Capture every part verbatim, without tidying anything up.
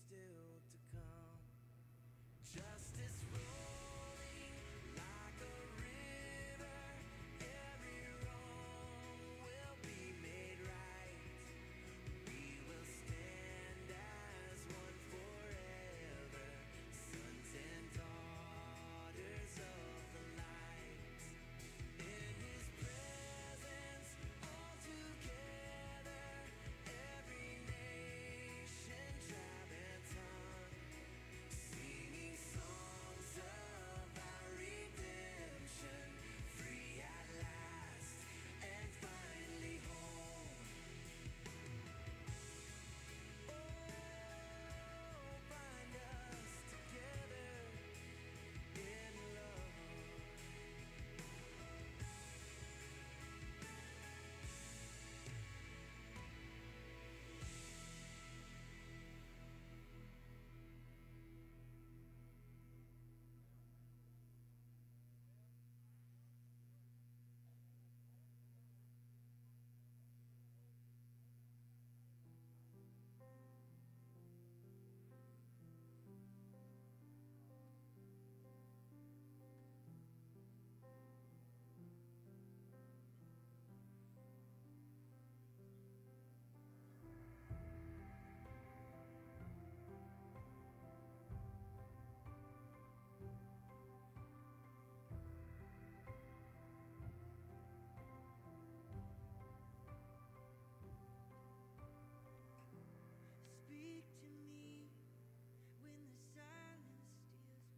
still to come. Justice rolling like a river, every wrong will be made right. We will stand as one forever, sons and daughters of the light. In his presence, all together, every nation, tribe, and tongue, singing songs of our redemption, free at last and finally home. Oh, find us together in love. Speak to me when the silence steals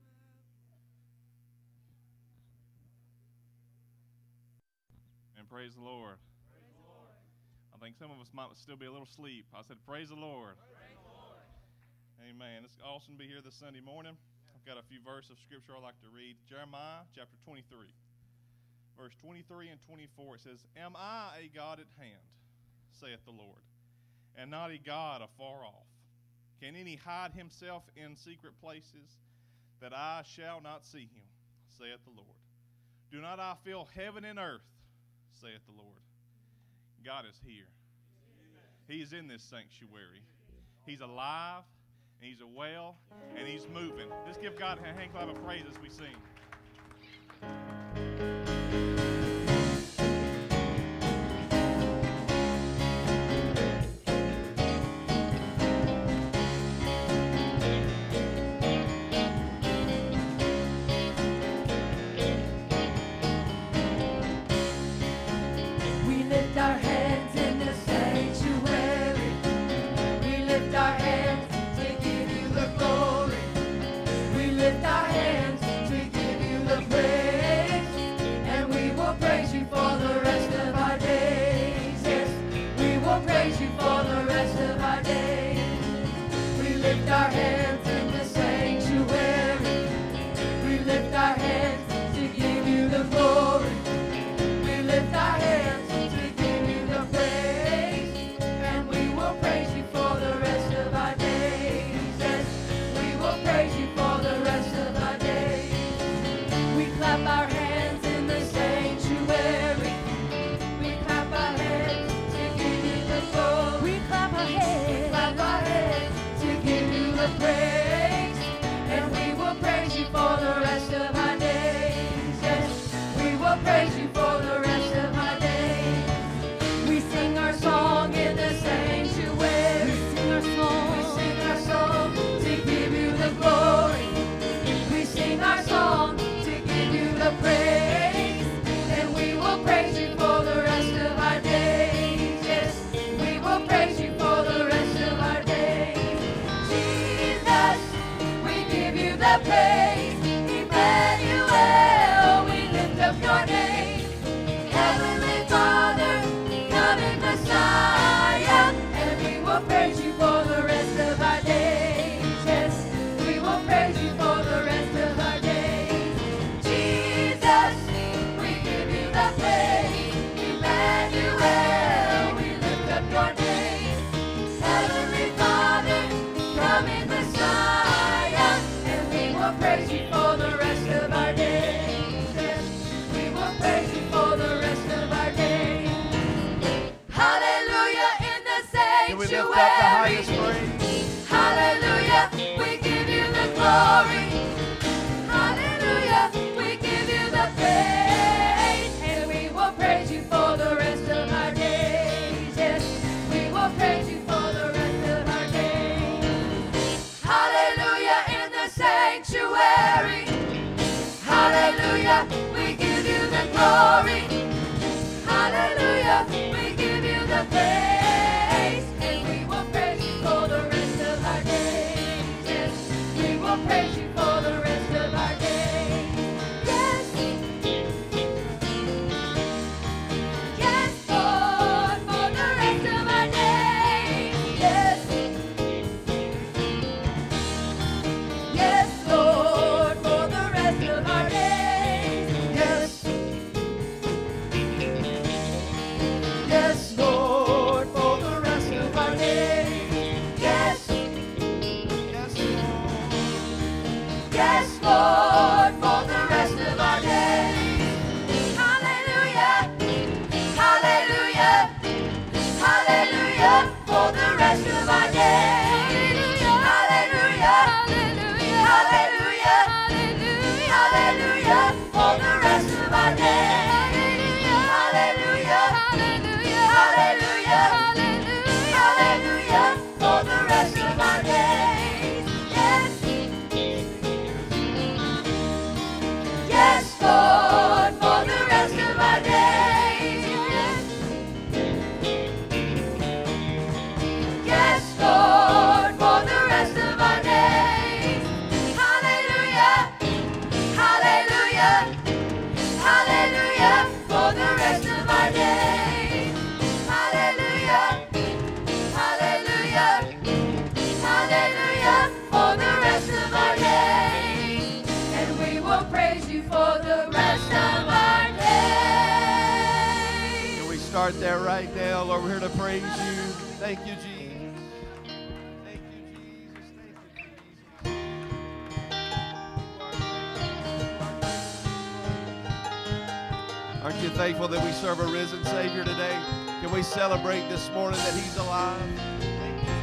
my. And praise the Lord. I think some of us might still be a little asleep. I said, praise the Lord. Amen. It's awesome to be here this Sunday morning. I've got a few verses of scripture I'd like to read. Jeremiah chapter twenty-three, verse twenty-three and twenty-four. It says, Am I a God at hand, saith the Lord, and not a God afar off? Can any hide himself in secret places, that I shall not see him, saith the Lord? Do not I fill heaven and earth, saith the Lord? God is here. He is in this sanctuary. He's alive, and he's well, and he's moving. Just give God a hand clap of praise as we sing. We lift our hands in the sanctuary. We lift our hands to give you the glory. We lift our hands to give you the praise. And we will praise you for the rest of our days. Yes, we will praise you for the rest of our days. We lift our hands in the sanctuary. We lift our hands to give you the glory. We lift our hands to give you the praise, and we will praise you for the rest of our days. Yes, we will praise you for the rest of our days. We clap our hands in the sanctuary. We clap our hands to give you the glory. We clap our hands. We clap our hands to give you the praise, and we will praise you for the rest of our days. Yes, we will praise you for the rest of our days. We sing our song in the sanctuary. We sing our song. We sing our song to give you the glory. We sing our song to give you the praise, and we will praise you for the rest of our days. Yes, we will praise you for the rest of our days. Jesus, we give you the praise. Emmanuel, we lift up your name. Heavenly Father, coming Messiah, and we will praise you for the rest of our days. Yes, we will praise you for the rest of our days. Jesus, we give you the praise. glory. Hallelujah, we give you the praise, and we will praise you for the rest of our days. Yes, we will praise you for the rest of our days. Yes, yes, Lord, for the rest of our days. Yes, yes, Lord, for the rest of our days. Yes. Yes, Lord, for the rest of our days. Yes, Yes, Lord. yes, Lord, for the rest of our days. Hallelujah, hallelujah, hallelujah, for the rest of our days. Hallelujah, hallelujah, hallelujah, hallelujah, for the rest of our days. Hallelujah, hallelujah, hallelujah, hallelujah, for the rest of our days. Yes, yes, Lord, for the rest of our days. Yes, Lord, for the rest of our days. Hallelujah, hallelujah, hallelujah, for the rest of our days. Hallelujah, hallelujah, hallelujah, for the rest of our days. And we will praise you for the rest of our days. Can we start there right now? Lord, we're here to praise you. Thank you, Jesus. Thank you, Jesus. Thank you, Jesus. Aren't you thankful that we serve a risen Savior today? Can we celebrate this morning that He's alive? Thank you,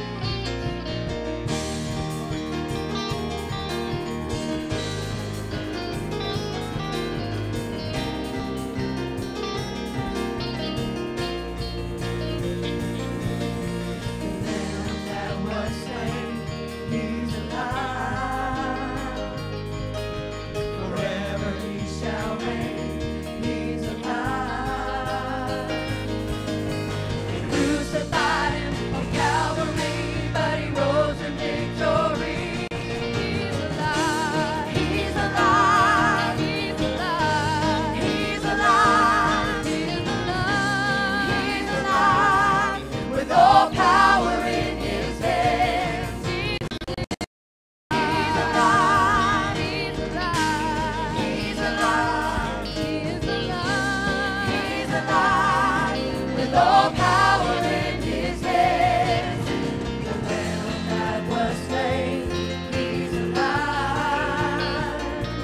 That was slain, He's alive. Forever He shall reign. He's alive. They crucified Him on Calvary, but He rose in victory. He's alive. He's alive. He's alive. He's alive. He's alive. He's alive. With all power in His hands. He's alive. He's alive. He's alive. He's alive. He's alive. With all power in His hands. The Lamb that was slain. He's alive.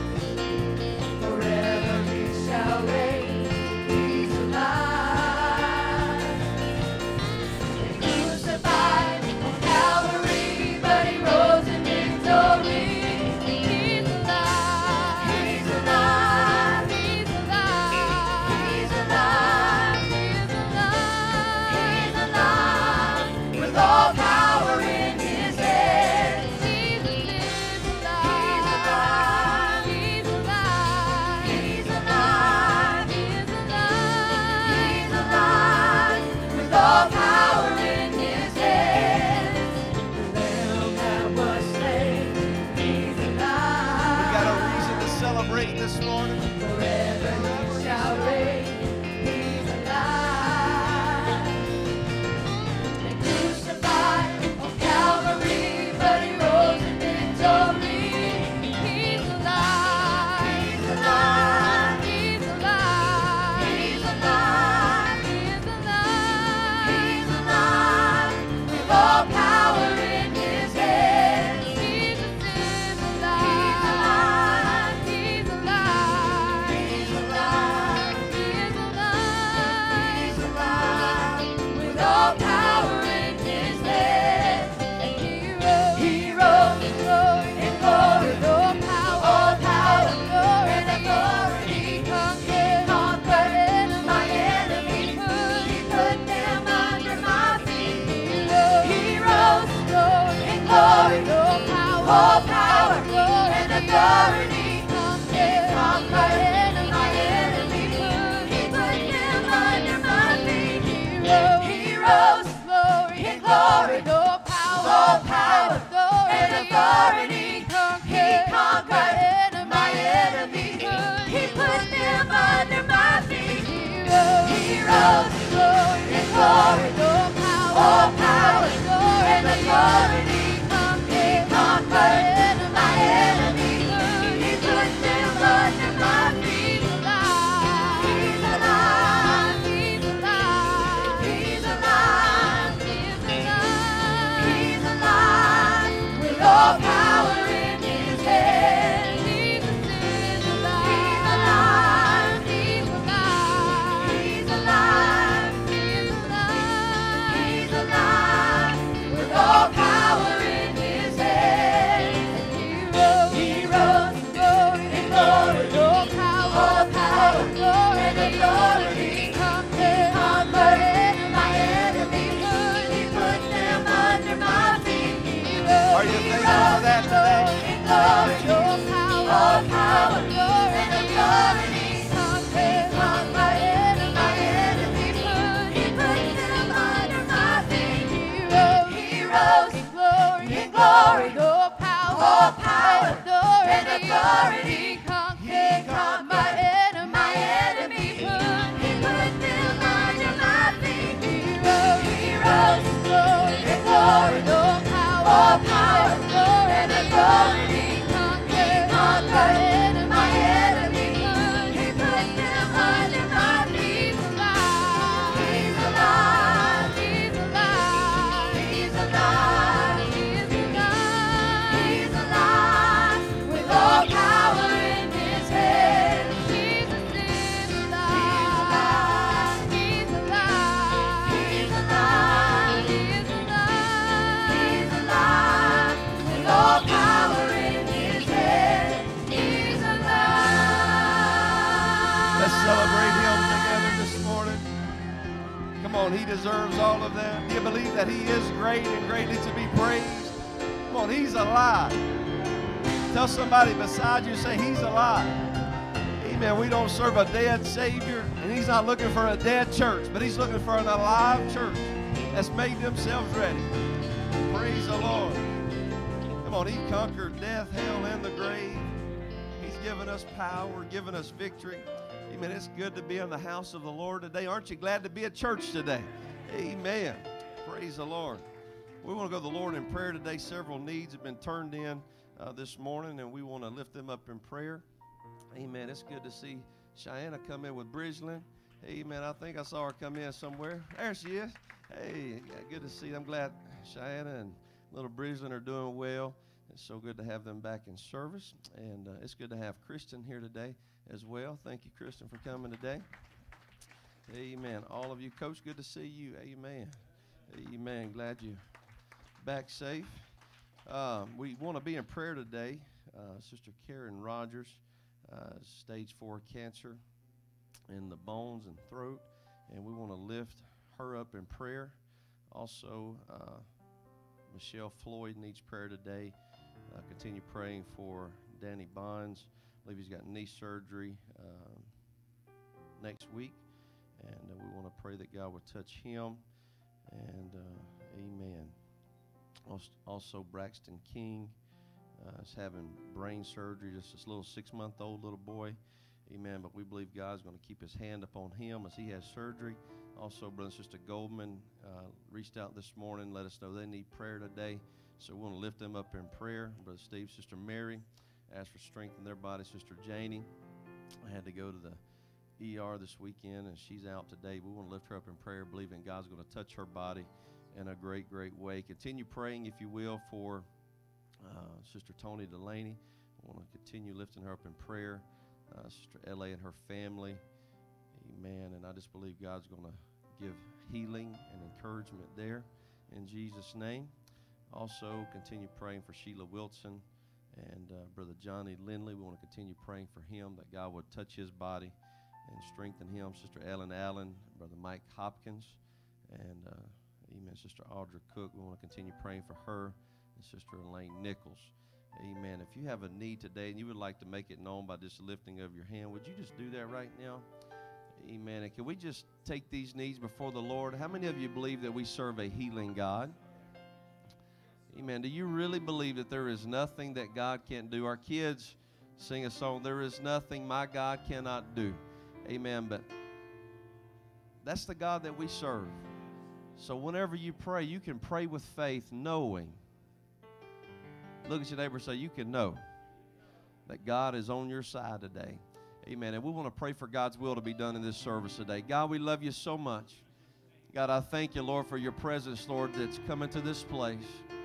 Forever He shall reign. He's alive. They crucified Him on Calvary, but He rose in victory. He's alive. He's alive. He's alive. He's alive. He's alive. He's alive. With all power in His hands. Jesus is alive. He's alive. He's alive. He's alive. He's alive. With all power in His hands. The Lamb that was slain. He's alive. we got a reason to celebrate this morning. Forever He shall reign. He's alive. They crucified Him on Calvary, but He rose in victory. He's alive. He's alive. He's alive. He's alive. He's alive. He's alive. With all power in His hands. Jesus is alive. He's alive. He's alive. He's alive. He's alive. He's alive. With all power in His hands. And He rose. He rose in glory. In glory. All power. All power. And authority. He conquered. Conquered my enemies. He put them under my feet. He rose. He rose in glory. In glory. All power. All power. And authority. He conquered. Conquered my enemies. He rose in glory and glory. All power and authority. He conquered my enemies. He put them under my feet. He's alive. He's alive. He's alive. He's alive. He's alive. With all power in his hand. Jesus is alive. He's alive. He's alive. He's alive. He's alive. With all power in his hand. He rose in glory and glory. All power, power, and authority. He conquered my enemies. He put them under my feet. He rose. Are you thankful for that today? All power and authority. He conquered my enemies. He put them under my feet. He rose. He rose in glory and glory. All power, all power and authority. He conquered my enemies. My enemies. He put them under my feet. He rose. He rose in glory and glory. All power, all power and authority. He conquered my enemies. He put them under my feet. He's alive. He's alive. He's alive. He's alive. He's alive. With all power in his hand. Jesus is alive. He's alive. He's alive. He's alive. He's alive. With all power in his hand. He's alive. Let's celebrate him together this morning. Come on, he deserves all of that. Do you believe that he is great and greatly to be praised? Come on, he's alive. Tell somebody beside you, say he's alive. Amen. We don't serve a dead Savior, and he's not looking for a dead church, but he's looking for an alive church that's made themselves ready. Praise the Lord. Come on, he conquered death, hell, and the grave. He's given us power, given us victory. Amen. It's good to be in the house of the Lord today. Aren't you glad to be at church today? Amen. Praise the Lord. We want to go to the Lord in prayer today. Several needs have been turned in uh, this morning, and we want to lift them up in prayer. Amen. It's good to see Cheyenne come in with Bridgeland. Amen. I think I saw her come in somewhere. There she is. Hey, yeah, good to see you. I'm glad Cheyenne and little Bridgeland are doing well. It's so good to have them back in service. And uh, it's good to have Kristen here today as well. Thank you, Kristen, for coming today. Amen. All of you, Coach, good to see you. Amen. Amen. Glad you're back safe. Um, we want to be in prayer today. Uh, Sister Karen Rogers, uh, stage four cancer in the bones and throat, and we want to lift her up in prayer. Also, uh, Michelle Floyd needs prayer today. Uh, continue praying for Danny Bonds. I believe he's got knee surgery um, next week, and uh, we want to pray that God would touch him. And uh, amen. Also, also Braxton King uh, is having brain surgery. Just this little six-month-old little boy. Amen. But we believe God's going to keep his hand upon him as he has surgery. Also, Brother and Sister Goldman uh, reached out this morning, let us know they need prayer today. So we want to lift them up in prayer. Brother Steve, Sister Mary, ask for strength in their body. Sister Janie, I had to go to the E R this weekend, and she's out today. We want to lift her up in prayer, believing God's going to touch her body in a great, great way. Continue praying, if you will, for uh, Sister Tony Delaney. I want to continue lifting her up in prayer. Uh, Sister L A and her family. Amen. And I just believe God's going to give healing and encouragement there in Jesus' name. Also, continue praying for Sheila Wilson and uh, Brother Johnny Lindley. We want to continue praying for him, that God would touch his body and strengthen him. Sister Ellen Allen, Brother Mike Hopkins, and uh, amen, Sister Audra Cook. We want to continue praying for her, and Sister Elaine Nichols. Amen. If you have a need today and you would like to make it known by just lifting of your hand, would you just do that right now? Amen. And can we just take these needs before the Lord? How many of you believe that we serve a healing God? Amen. Do you really believe that there is nothing that God can't do? Our kids sing a song, "There is nothing my God cannot do." Amen. But That's the God that we serve. So whenever you pray, you can pray with faith, knowing. Look at your neighbor and say, you can know that God is on your side today. Amen. And we want to pray for God's will to be done in this service today. God, we love you so much. God, I thank you, Lord, for your presence, Lord, that's come into this place.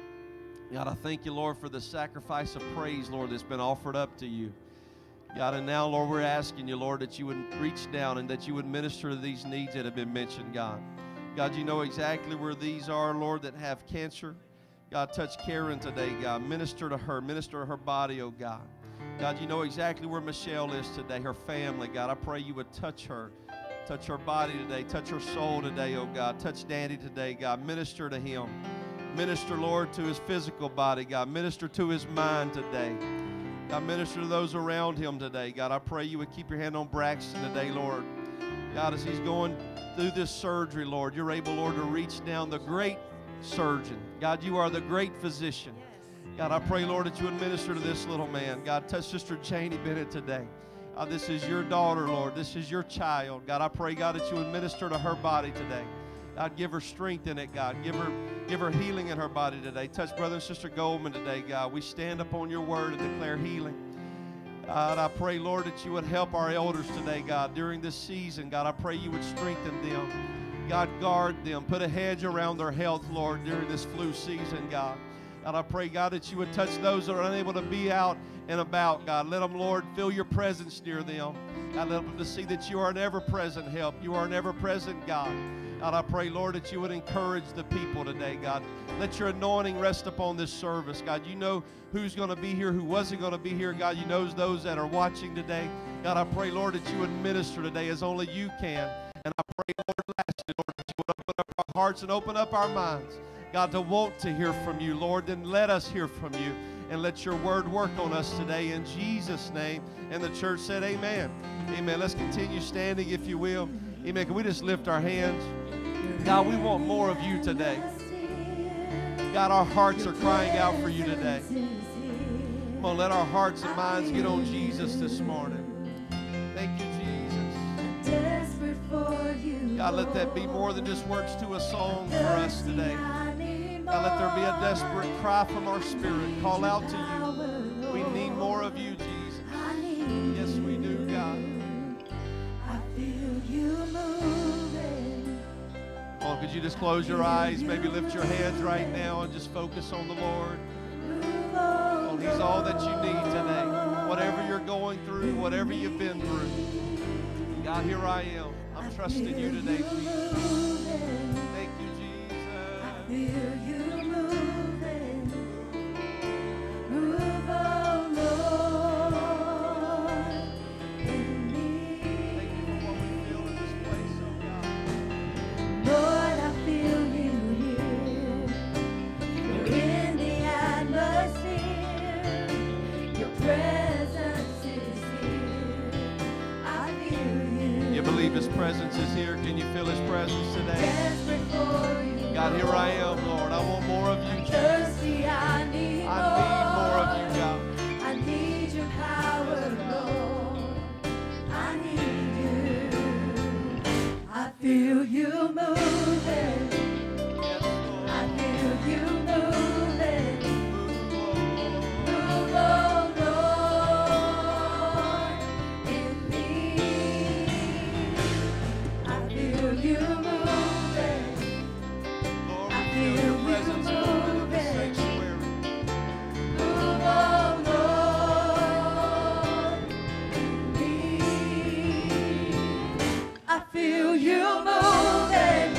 God, I thank you, Lord, for the sacrifice of praise, Lord, that's been offered up to you. God, and now, Lord, we're asking you, Lord, that you would reach down and that you would minister to these needs that have been mentioned, God. God, you know exactly where these are, Lord, that have cancer. God, touch Karen today, God. Minister to her. Minister to her body, oh God. God, you know exactly where Michelle is today, her family, God. I pray you would touch her. Touch her body today. Touch her soul today, oh God. Touch Danny today, God. Minister to him. Minister, Lord, to his physical body, God. Minister to his mind today. God, minister to those around him today. God, I pray you would keep your hand on Braxton today, Lord. God, as he's going through this surgery, Lord, you're able, Lord, to reach down, the great surgeon. God, you are the great physician. God, I pray, Lord, that you would minister to this little man. God, touch Sister Janie Bennett today. God, this is your daughter, Lord. This is your child. God, I pray, God, that you would minister to her body today. God, give her strength in it, God. Give her, give her healing in her body today. Touch Brother and Sister Goldman today, God. We stand upon your word and declare healing. God, I pray, Lord, that you would help our elders today, God, during this season. God, I pray you would strengthen them. God, guard them. Put a hedge around their health, Lord, during this flu season, God. God, I pray, God, that you would touch those that are unable to be out and about, God. Let them, Lord, feel your presence near them. God, let them to see that you are an ever-present help. You are an ever-present God. God, I pray, Lord, that you would encourage the people today, God. Let your anointing rest upon this service, God. You know who's going to be here, who wasn't going to be here, God. You know those that are watching today. God, I pray, Lord, that you would minister today as only you can. And I pray, Lord, lastly, Lord, that you would open up our hearts and open up our minds, God, to want to hear from you, Lord. Then let us hear from you and let your word work on us today in Jesus' name. And the church said amen. Amen. Let's continue standing, if you will. Amen. Can we just lift our hands? God, we want more of you today. God, our hearts are crying out for you today. Come on, let our hearts and minds get on Jesus this morning. Thank you, Jesus. God, let that be more than just words to a song for us today. God, let there be a desperate cry from our spirit. Call out to you. We need more of you, Jesus. Yes, we do, God. I feel you moving. Come on, could you just close your eyes, maybe lift your heads right now and just focus on the Lord. Oh, He's all that you need today. Whatever you're going through, whatever you've been through. God, here I am. I'm trusting you today, Jesus. Thank you, Jesus. I feel you moving. Move, oh Lord, in me. Thank you for what we feel in this place, oh God. Lord, I feel you here. You're in the atmosphere. Your presence is here. I feel you. You believe His presence is here? Can you feel His presence today? Desperate for you. God, here I am, Lord. I want more of you, Jesus. Thirsty, I need I need more of you, God. I need your power, Lord. I need you. I feel you moving. Yes, Lord. I feel you moving. Move, Lord. Move, oh Lord, in me. I feel you moving. Lord, I we feel feel your you presence moving in the moving. sanctuary. Move, oh Lord, in me. I feel you moving.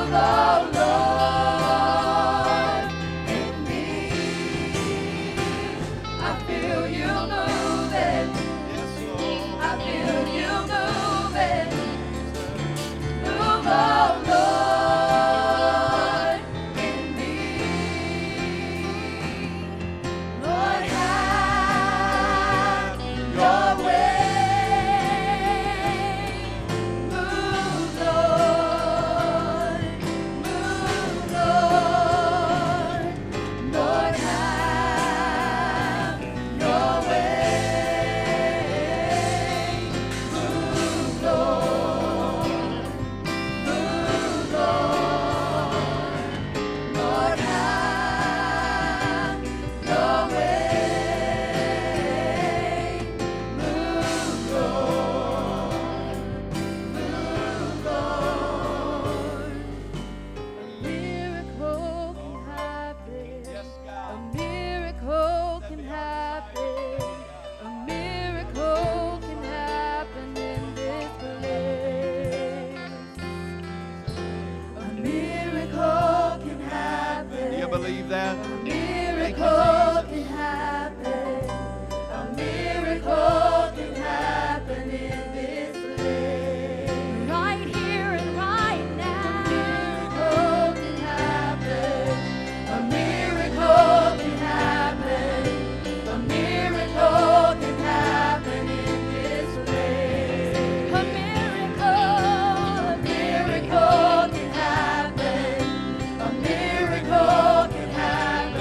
believe that? A miracle can happen. A miracle can happen in this place. Right here and right now. A miracle can happen. A miracle can happen. A miracle can happen in this place. A miracle, a miracle can happen. A miracle can happen.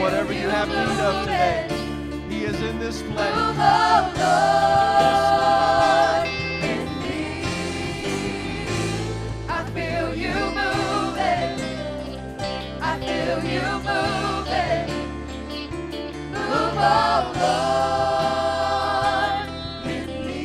whatever you have need of today. He is in this place. Move, oh Lord, in me. I feel you moving. I feel you moving. Move, oh Lord, in me.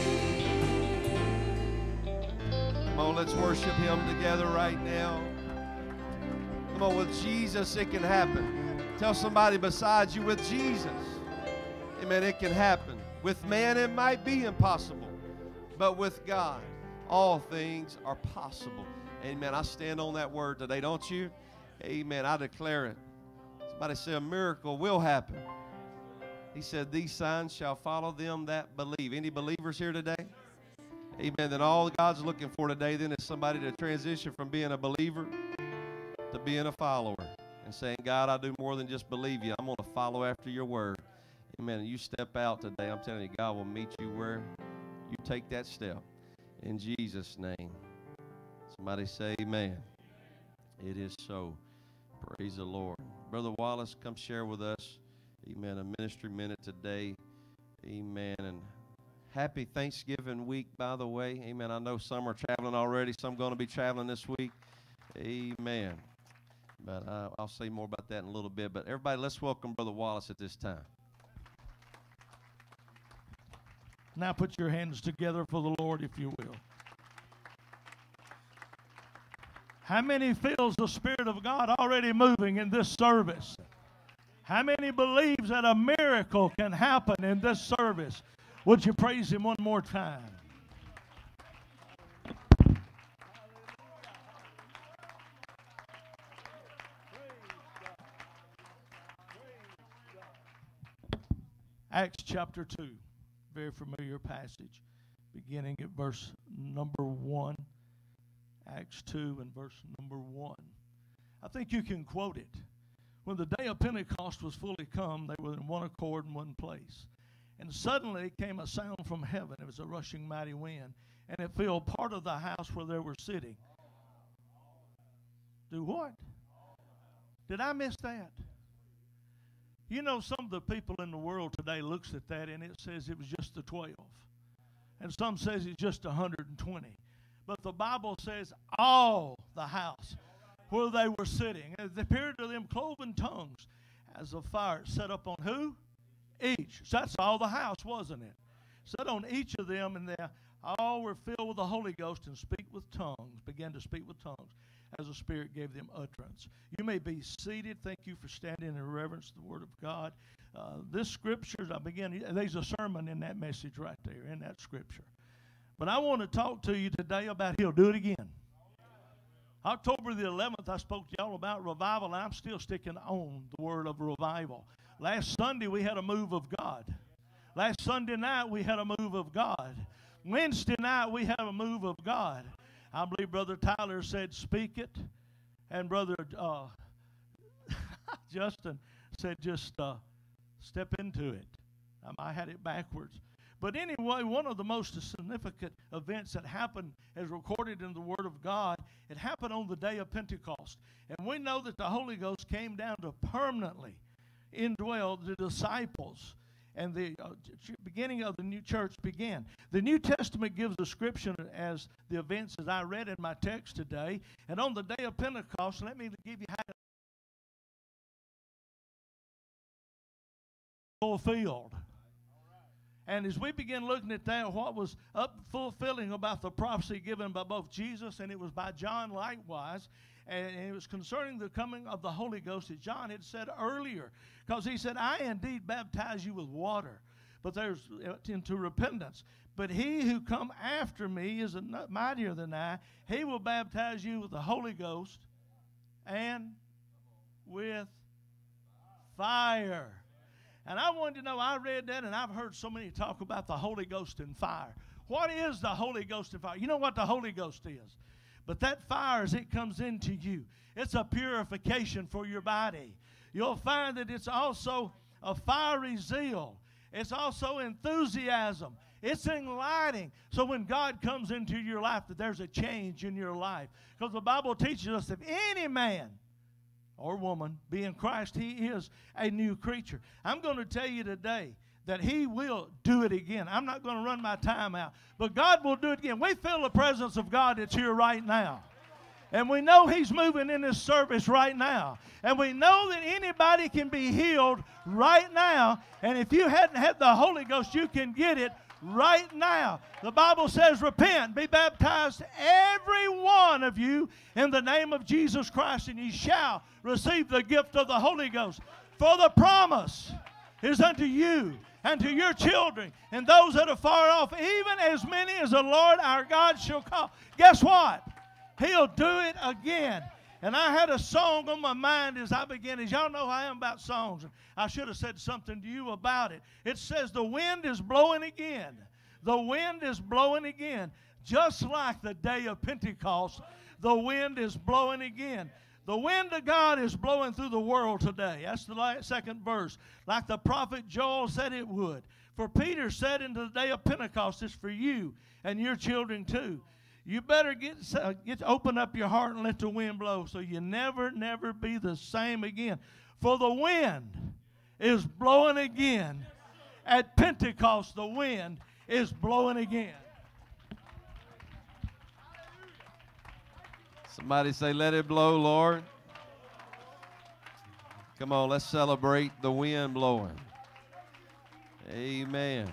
Come on, let's worship Him together right now. Come on, with Jesus it can happen. Tell somebody beside you, with Jesus, amen, it can happen. With man it might be impossible, but with God all things are possible. Amen. I stand on that word today, don't you? Amen. I declare it. Somebody say a miracle will happen. He said, these signs shall follow them that believe. Any believers here today? Amen. Then all God's looking for today then is somebody to transition from being a believer to being a follower and saying, God, I do more than just believe you. I'm going to follow after your word. Amen. And you step out today. I'm telling you, God will meet you where you take that step. In Jesus' name. Somebody say amen. It is so. Praise the Lord. Brother Wallace, come share with us. Amen. A ministry minute today. Amen. And happy Thanksgiving week, by the way. Amen. I know some are traveling already. Some going to be traveling this week. Amen. But uh, I'll say more about that in a little bit. But everybody, let's welcome Brother Wallace at this time. Now put your hands together for the Lord, if you will. How many feels the Spirit of God already moving in this service? How many believes that a miracle can happen in this service? Would you praise Him one more time? Acts chapter two, very familiar passage, beginning at verse number one. Acts two and verse number one. I think you can quote it. When the day of Pentecost was fully come, they were in one accord in one place. And suddenly came a sound from heaven. It was a rushing mighty wind, and it filled part of the house where they were sitting. Do what? Did I miss that? You know, some of the people in the world today looks at that and it says it was just the twelve. And some says it's just one hundred twenty. But the Bible says all the house where they were sitting. And it appeared to them cloven tongues as a fire set up on who? Each. So that's all the house, wasn't it? Set on each of them, and they all were filled with the Holy Ghost and speak with tongues, began to speak with tongues as the Spirit gave them utterance. You may be seated. Thank you for standing in reverence to the Word of God. Uh, this scripture, I begin, there's a sermon in that message right there, in that scripture. But I want to talk to you today about He'll do it again. October the eleventh, I spoke to y'all about revival, and I'm still sticking on the word of revival. Last Sunday, we had a move of God. Last Sunday night, we had a move of God. Wednesday night, we had a move of God. I believe Brother Tyler said, speak it. And Brother uh, Justin said, just uh, step into it. Um, I had it backwards. But anyway, one of the most significant events that happened as recorded in the Word of God, it happened on the day of Pentecost. And we know that the Holy Ghost came down to permanently indwell the disciples. And the uh, beginning of the new church began. The New Testament gives a description as the events as I read in my text today. And on the day of Pentecost, let me give you how it fulfilled. And as we begin looking at that, what was up fulfilling about the prophecy given by both Jesus and it was by John likewise, and it was concerning the coming of the Holy Ghost that John had said earlier. Because he said, I indeed baptize you with water, but there's into repentance. But he who come after me is mightier than I. He will baptize you with the Holy Ghost and with fire. And I wanted to know, I read that, and I've heard so many talk about the Holy Ghost and fire. What is the Holy Ghost and fire? You know what the Holy Ghost is. But that fire, as it comes into you, it's a purification for your body. You'll find that it's also a fiery zeal. It's also enthusiasm. It's enlightening. So when God comes into your life, that there's a change in your life. Because the Bible teaches us if any man or woman be in Christ, he is a new creature. I'm going to tell you today that he will do it again. I'm not going to run my time out, but God will do it again. We feel the presence of God that's here right now. And we know he's moving in this service right now. And we know that anybody can be healed right now. And if you hadn't had the Holy Ghost, you can get it right now. The Bible says, repent, be baptized, every one of you, in the name of Jesus Christ, and ye shall receive the gift of the Holy Ghost. For the promise is unto you and to your children and those that are far off, even as many as the Lord our God shall call. Guess what? He'll do it again. And I had a song on my mind as I began. As y'all know how I am about songs. I should have said something to you about it. It says, the wind is blowing again. The wind is blowing again. Just like the day of Pentecost, the wind is blowing again. The wind of God is blowing through the world today. That's the last, second verse. Like the prophet Joel said it would. For Peter said in the day of Pentecost, it's for you and your children too. You better get, uh, get open up your heart and let the wind blow so you never, never be the same again. For the wind is blowing again. At Pentecost, the wind is blowing again. Somebody say, let it blow, Lord. Come on, let's celebrate the wind blowing. Amen.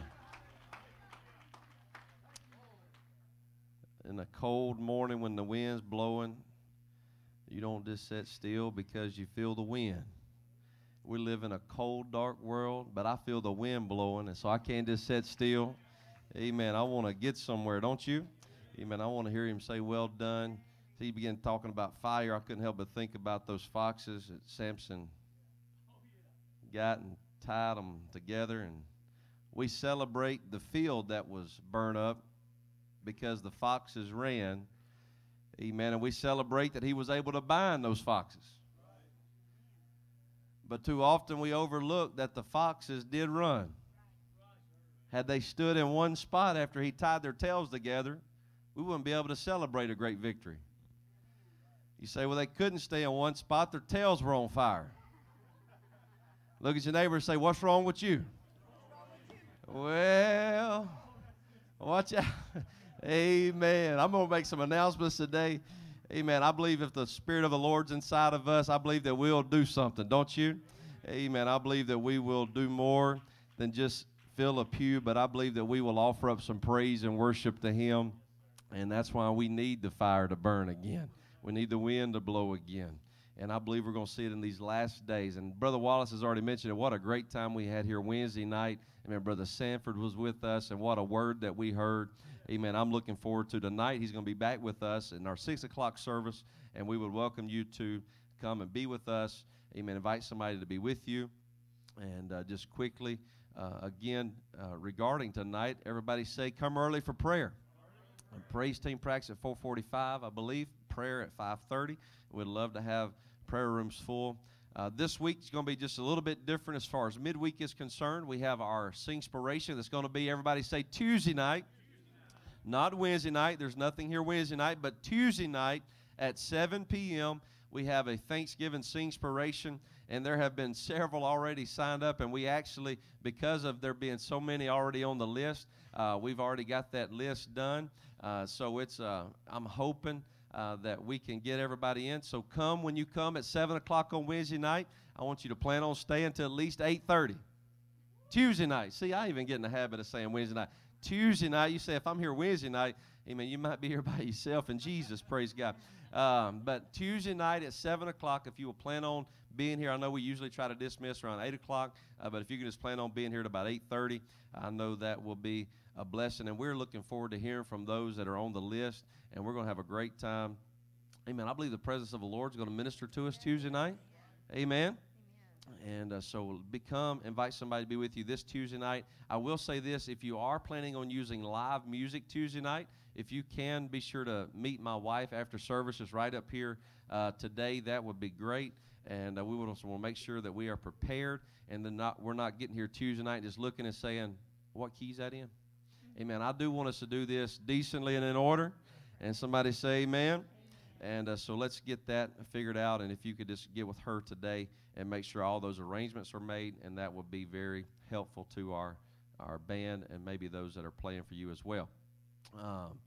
In a cold morning when the wind's blowing, you don't just sit still because you feel the wind. We live in a cold, dark world, but I feel the wind blowing, and so I can't just sit still. Amen. I want to get somewhere, don't you? Amen. I want to hear him say, well done. He began talking about fire. I couldn't help but think about those foxes that Samson got and tied them together. And we celebrate the field that was burned up because the foxes ran. Amen. And we celebrate that he was able to bind those foxes. But too often we overlook that the foxes did run. Had they stood in one spot after he tied their tails together, we wouldn't be able to celebrate a great victory. You say, well, they couldn't stay in one spot. Their tails were on fire. Look at your neighbor and say, what's wrong with you? Well, watch out. Amen. I'm going to make some announcements today. Amen. I believe if the Spirit of the Lord's inside of us, I believe that we'll do something, don't you? Amen. I believe that we will do more than just fill a pew, but I believe that we will offer up some praise and worship to him, and that's why we need the fire to burn again. We need the wind to blow again, and I believe we're going to see it in these last days. And Brother Wallace has already mentioned it. What a great time we had here Wednesday night. Amen. Brother Sanford was with us, and what a word that we heard. Amen. I'm looking forward to tonight. He's going to be back with us in our six o'clock service, and we would welcome you to come and be with us. Amen. Invite somebody to be with you. And uh, just quickly, uh, again, uh, regarding tonight, everybody say, come early for prayer. And praise team practice at four forty-five, I believe. Prayer at five thirty. We'd love to have prayer rooms full. Uh, this week is going to be just a little bit different as far as midweek is concerned. We have our Singspiration that's going to be, everybody say, Tuesday night. Not Wednesday night. There's nothing here Wednesday night, but Tuesday night at seven p.m. we have a Thanksgiving Singspiration, and there have been several already signed up, and we actually, because of there being so many already on the list, uh, we've already got that list done. Uh, so it's, uh, I'm hoping uh, that we can get everybody in. So come when you come at seven o'clock on Wednesday night. I want you to plan on staying until at least eight thirty. Tuesday night. See, I even get in the habit of saying Wednesday night. Tuesday night, you say, if I'm here Wednesday night, amen, you might be here by yourself in Jesus, praise God. Um, but Tuesday night at seven o'clock, if you will plan on being here, I know we usually try to dismiss around eight o'clock, uh, but if you can just plan on being here at about eight thirty, I know that will be a blessing. And we're looking forward to hearing from those that are on the list, and we're going to have a great time. Amen. I believe the presence of the Lord is going to minister to us Tuesday night. Amen. And uh, so become, invite somebody to be with you this Tuesday night. I will say this, if you are planning on using live music Tuesday night, if you can, be sure to meet my wife after services right up here uh, today. That would be great. And uh, we would also want to make sure that we are prepared and then not, we're not getting here Tuesday night just looking and saying, what key is that in? Amen. I do want us to do this decently and in order. And somebody say amen. And uh, so let's get that figured out. And if you could just get with her today and make sure all those arrangements are made, and that would be very helpful to our, our band and maybe those that are playing for you as well. Um,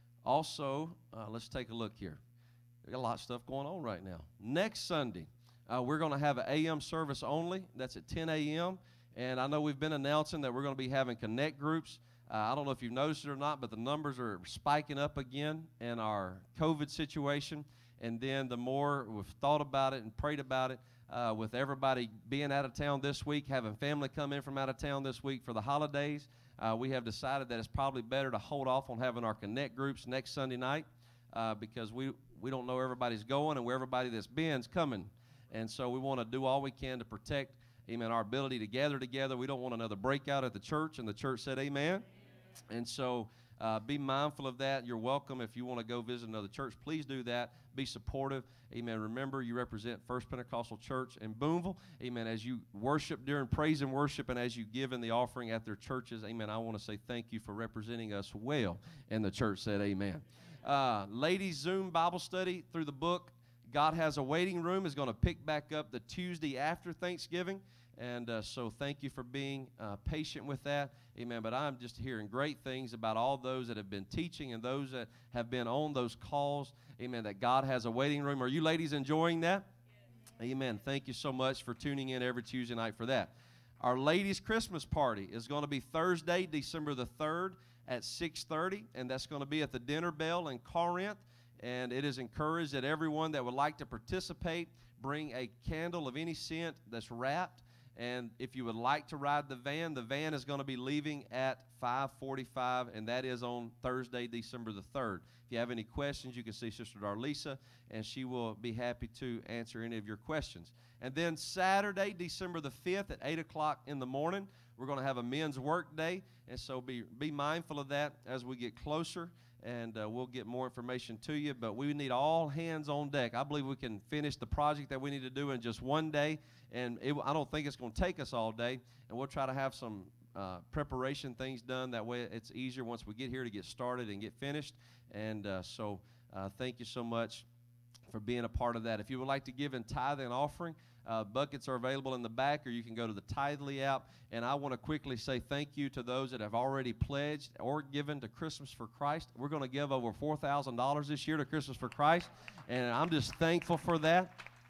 also, uh, let's take a look here. We got a lot of stuff going on right now. Next Sunday, uh, we're going to have an A M service only. That's at ten A M And I know we've been announcing that we're going to be having connect groups. Uh, I don't know if you've noticed it or not, but the numbers are spiking up again in our COVID situation. And then the more we've thought about it and prayed about it, uh, with everybody being out of town this week, having family come in from out of town this week for the holidays, uh, we have decided that it's probably better to hold off on having our connect groups next Sunday night uh, because we, we don't know where everybody's going and where everybody that's been's coming. And so we want to do all we can to protect, amen, our ability to gather together. We don't want another breakout at the church, and the church said amen. And so uh, be mindful of that. You're welcome if you want to go visit another church. Please do that. Be supportive. Amen. Remember, you represent First Pentecostal Church in Boonville. Amen. As you worship during praise and worship and as you give in the offering at their churches, amen, I want to say thank you for representing us well. And the church said amen. Uh, ladies Zoom Bible study through the book God Has a Waiting Room is going to pick back up the Tuesday after Thanksgiving. And uh, so thank you for being uh, patient with that. Amen. But I'm just hearing great things about all those that have been teaching and those that have been on those calls. Amen. That God has a waiting room. Are you ladies enjoying that? Yes. Amen. Thank you so much for tuning in every Tuesday night for that. Our ladies' Christmas party is going to be Thursday, December the third at six thirty. And that's going to be at the Dinner Bell in Corinth. And it is encouraged that everyone that would like to participate bring a candle of any scent that's wrapped. And if you would like to ride the van, the van is going to be leaving at five forty-five, and that is on Thursday, December the third. If you have any questions, you can see Sister Darlisa, and she will be happy to answer any of your questions. And then Saturday, December the fifth at eight o'clock in the morning, we're going to have a men's work day, and so be, be mindful of that as we get closer, and uh, we'll get more information to you. But we need all hands on deck. I believe we can finish the project that we need to do in just one day. And it, I don't think it's going to take us all day, and we'll try to have some uh, preparation things done. That way it's easier once we get here to get started and get finished. And uh, so uh, thank you so much for being a part of that. If you would like to give in tithe and offering, uh, buckets are available in the back, or you can go to the Tithely app. And I want to quickly say thank you to those that have already pledged or given to Christmas for Christ. We're going to give over four thousand dollars this year to Christmas for Christ, and I'm just thankful for that.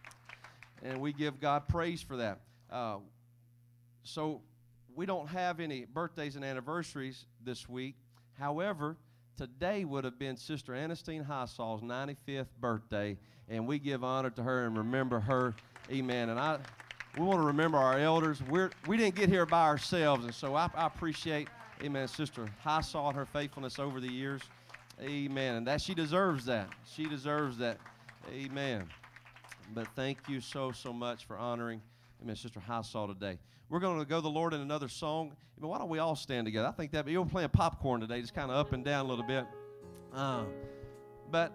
And we give God praise for that. Uh, so we don't have any birthdays and anniversaries this week. However, today would have been Sister Ernestine Highsall's ninety-fifth birthday, and we give honor to her and remember her. Amen. And I, we want to remember our elders. We're, we didn't get here by ourselves, and so I, I appreciate, amen, Sister Highsall and her faithfulness over the years. Amen. And that she deserves that. She deserves that. Amen. But thank you so, so much for honoring, amen, Sister Highsall today. We're going to go to the Lord in another song. Amen, why don't we all stand together? I think that, you're playing popcorn today, just kind of up and down a little bit. Uh, but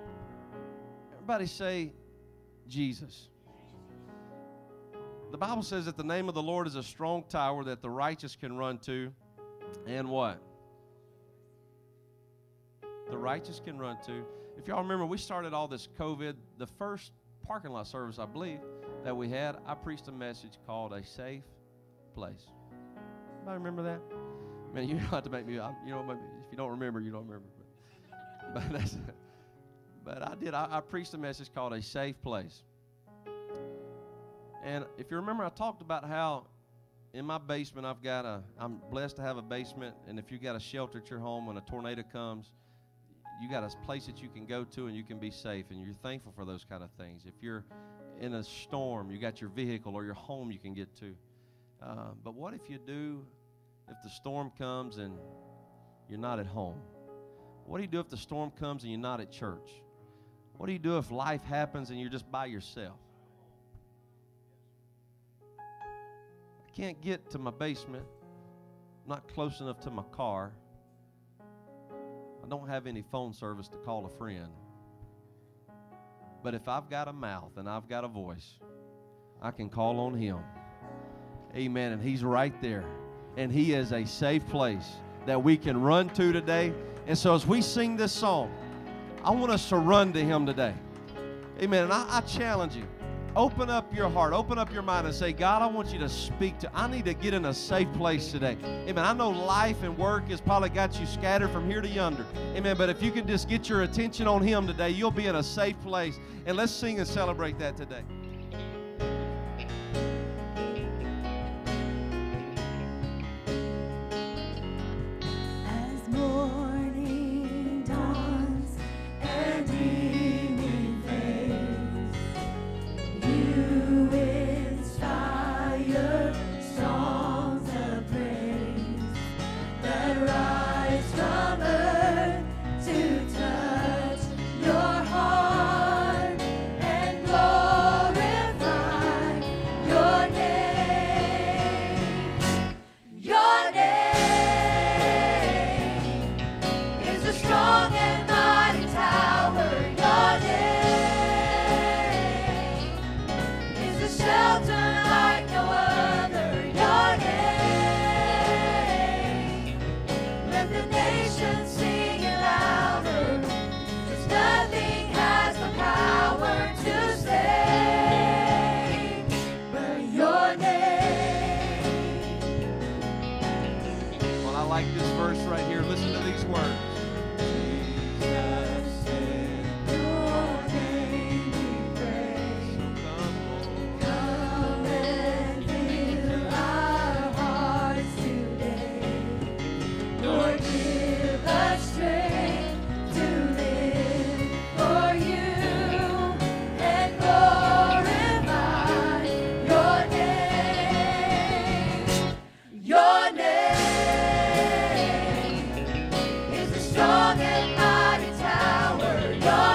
everybody say, Jesus. The Bible says that the name of the Lord is a strong tower that the righteous can run to. And what? The righteous can run to. If y'all remember, we started all this COVID, the first parking lot service, I believe, that we had, I preached a message called A Safe Place. Anybody remember that? Man, you don't have to make me, I, you know, if you don't remember, you don't remember. But, but, that's, but I did, I, I preached a message called A Safe Place. And if you remember, I talked about how in my basement, I've got a, I'm blessed to have a basement, and if you got a shelter at your home when a tornado comes, you got a place that you can go to and you can be safe, and you're thankful for those kind of things. If you're in a storm, you got your vehicle or your home you can get to. Uh, but what if you do, if the storm comes and you're not at home? What do you do if the storm comes and you're not at church? What do you do if life happens and you're just by yourself? I can't get to my basement, I'm not close enough to my car. I don't have any phone service to call a friend. But if I've got a mouth and I've got a voice, I can call on Him. Amen. And He's right there. And He is a safe place that we can run to today. And so as we sing this song, I want us to run to Him today. Amen. And I, I challenge you. Open up your heart. Open up your mind and say, God, I want you to speak to. I need to get in a safe place today. Amen. I know life and work has probably got you scattered from here to yonder. Amen. But if you can just get your attention on Him today, you'll be in a safe place. And let's sing and celebrate that today. As morning dawns and evening fades, you inspire songs of praise that rise from earth to touch your heart and glorify your name. Your name is a strong and mighty tower. Your name is a shelter like no other. Your name, let the nations sing it louder, 'cause nothing has the power to save but your name. Well, I like this verse right here. Listen to these words. Jesus, in your name we pray. Come and fill our hearts today. Lord, give us strength to live for you and glorify your name. Your name is a strong and mighty tower. Your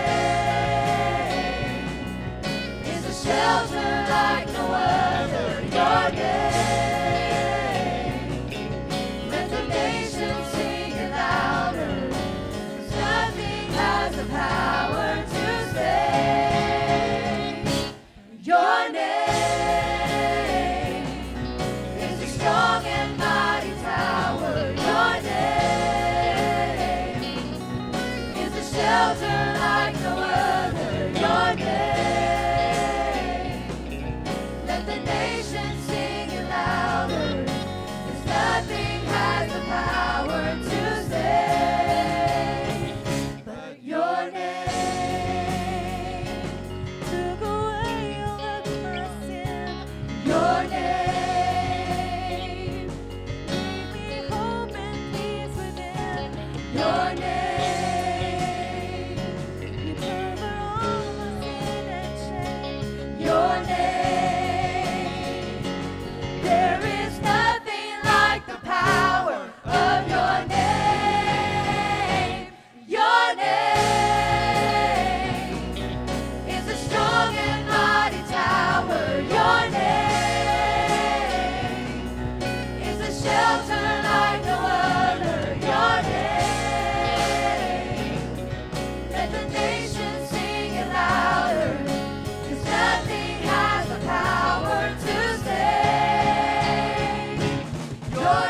name is a shelter like no other. Your name, let the nations sing it louder, 'cause nothing has the power to save. Your name is a strong and mighty tower. Your name is a shelter like no other. Your name, let the nations sing it louder, 'cause nothing has the power to save but your name. Took away all of my sin. Your name gave me hope and peace within. Your name, you cover all my sin and shame. Your name, there is nothing like the power of your name. Your name is a strong and mighty tower. Your name is a shelter like no other. Your name, let the nations sing it louder, 'cause nothing has the power to save. Your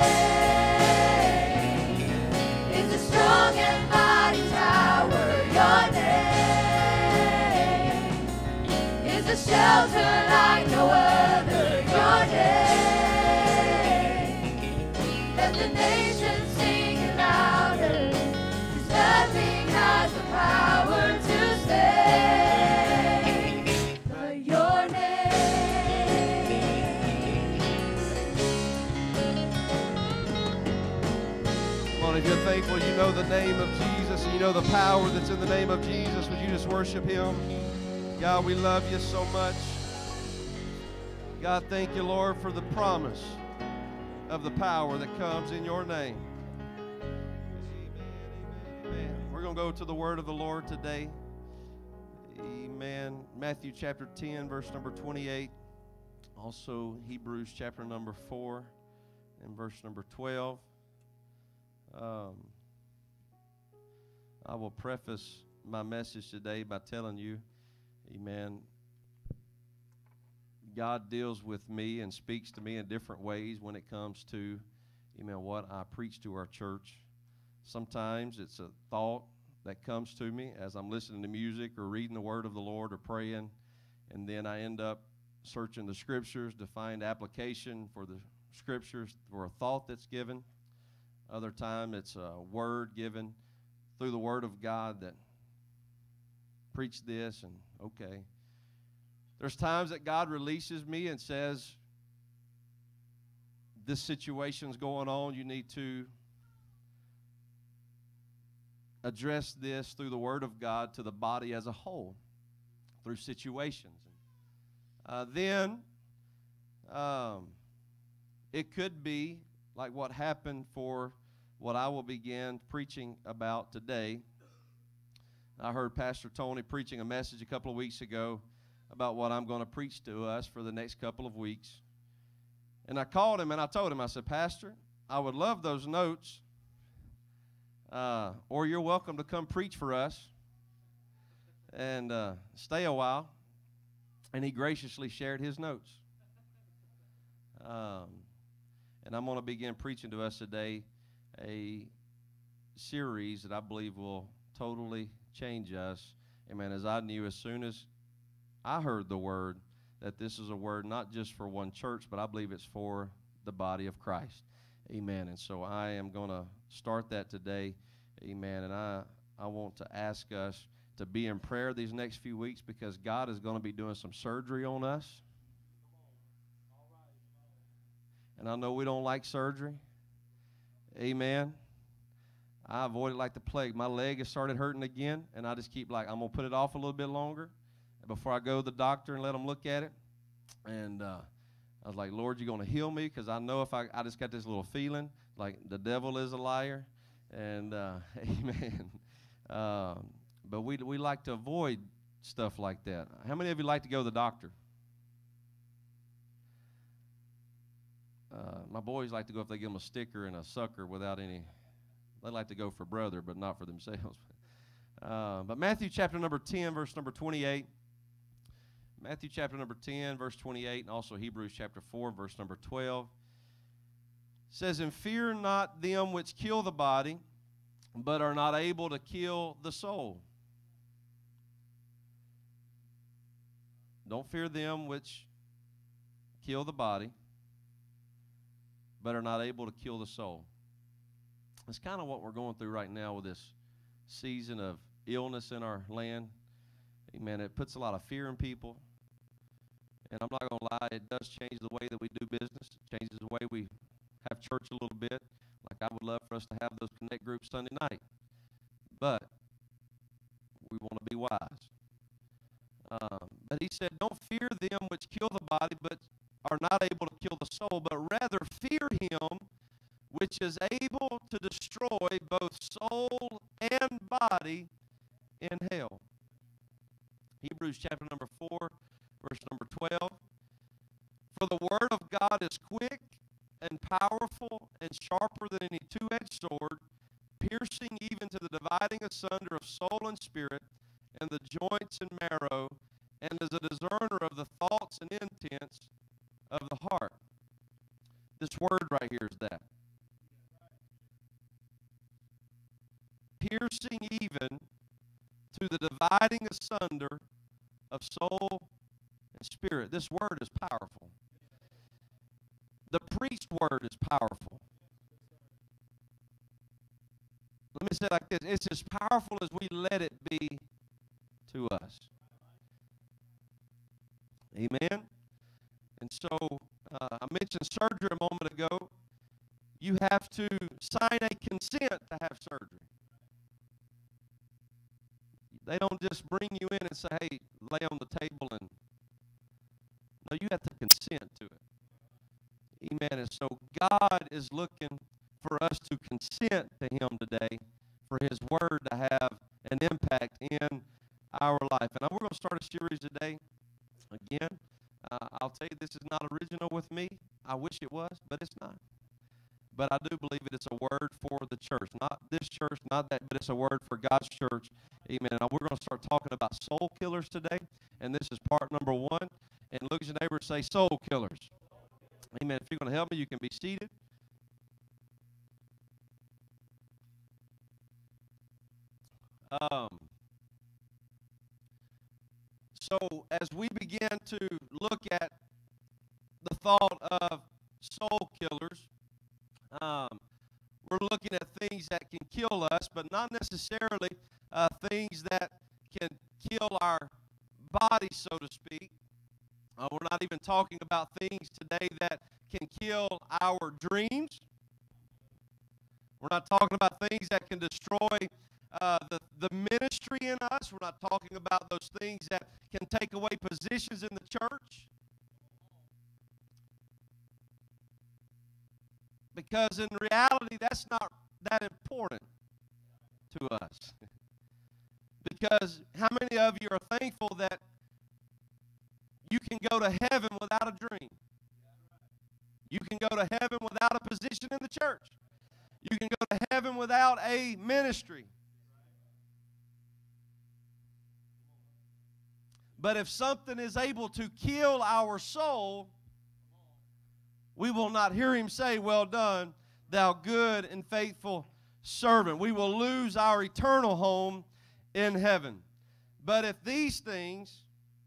name is a strong and mighty tower. Your name is a shelter like no other. Your name, let the nations sing it louder, 'cause nothing has the power to save but your name. Come on, if you're thankful, you know the name of Jesus, and you know the power that's in the name of Jesus. Would you just worship Him? God, we love you so much. God, thank you, Lord, for the promise of the power that comes in your name. Amen, amen. We're going to go to the word of the Lord today. Amen. Matthew chapter ten, verse number twenty-eight. Also Hebrews chapter number four and verse number twelve. Um, I will preface my message today by telling you, amen, God deals with me and speaks to me in different ways when it comes to, amen, what I preach to our church. Sometimes it's a thought that comes to me as I'm listening to music or reading the Word of the Lord or praying, and then I end up searching the Scriptures to find application for the Scriptures for a thought that's given. Other time it's a word given through the Word of God that preach this and okay. There's times that God releases me and says, this situation's going on, you need to address this through the Word of God to the body as a whole, through situations. Uh, then, um, it could be like what happened for what I will begin preaching about today. I heard Pastor Tony preaching a message a couple of weeks ago about what I'm going to preach to us for the next couple of weeks. And I called him and I told him, I said, Pastor, I would love those notes, uh, or you're welcome to come preach for us and uh, stay a while. And he graciously shared his notes. Um, and I'm going to begin preaching to us today a series that I believe will totally change us. Amen. As I knew as soon as I heard the word that this is a word not just for one church, but I believe it's for the body of Christ. Amen. And so I am going to start that today. Amen. And I, I want to ask us to be in prayer these next few weeks because God is going to be doing some surgery on us. And I know we don't like surgery. Amen. I avoid it like the plague. My leg has started hurting again, and I just keep like, I'm going to put it off a little bit longer before I go to the doctor and let them look at it. And uh, I was like, Lord, you're going to heal me because I know if I, I just got this little feeling like the devil is a liar. And uh, amen. Um, but we we like to avoid stuff like that. How many of you like to go to the doctor? Uh, my boys like to go if they give them a sticker and a sucker without any. They like to go for brother, but not for themselves. Uh, but Matthew chapter number ten, verse number twenty-eight. Matthew chapter number ten, verse twenty-eight, and also Hebrews chapter four, verse number twelve. Says, and fear not them which kill the body, but are not able to kill the soul. Don't fear them which kill the body, but are not able to kill the soul. It's kind of what we're going through right now with this season of illness in our land. Amen. It puts a lot of fear in people. And I'm not going to lie, it does change the way that we do business. It changes the way we have church a little bit. Like I would love for us to have those connect groups Sunday night. But we want to be wise. Um, but he said, don't fear them which kill the body, but are not able to kill the soul, but rather fear him which is able to destroy both soul and body in hell. Hebrews chapter number four, verse number twelve. For the word of God is quick and powerful and sharper than any two-edged sword, piercing even to the dividing asunder of soul and spirit, and the joints and marrow, and is a discerner of the thoughts and intents of the heart. This word right here is that. Piercing even to the dividing asunder of soul and spirit. This word is powerful. The preached word is powerful. Let me say it like this. It's as powerful as we let it be to us. Amen? And so, uh, I mentioned surgery a moment ago. You have to sign a consent to have surgery. They don't just bring you in and say, hey, lay on the table and... No, you have to consent to it. Amen. And so God is looking for us to consent to him today, for his word to have an impact in our life. And we're going to start a series today. Again, uh, I'll tell you, this is not original with me. I wish it was, but it's not. But I do believe it is a word for the church. Not this church, not that, but it's a word for God's church. Amen. Now, we're going to start talking about soul killers today. And this is part number one. And look at your neighbor and say, soul killers. Amen. If you're going to help me, you can be seated. Um, so as we begin to look at the thought of soul killers, um, we're looking at things that can kill us, but not necessarily uh, things that can kill our body, so to speak. Uh, we're not even talking about things today that can kill our dreams. We're not talking about things that can destroy uh, the, the ministry in us. We're not talking about those things that can take away positions in the church. Because in reality, that's not that important to us. Because how many of you are thankful that you can go to heaven without a dream? You can go to heaven without a position in the church. You can go to heaven without a ministry. But if something is able to kill our soul, we will not hear him say, "Well done, thou good and faithful servant." We will lose our eternal home in heaven. But if these things,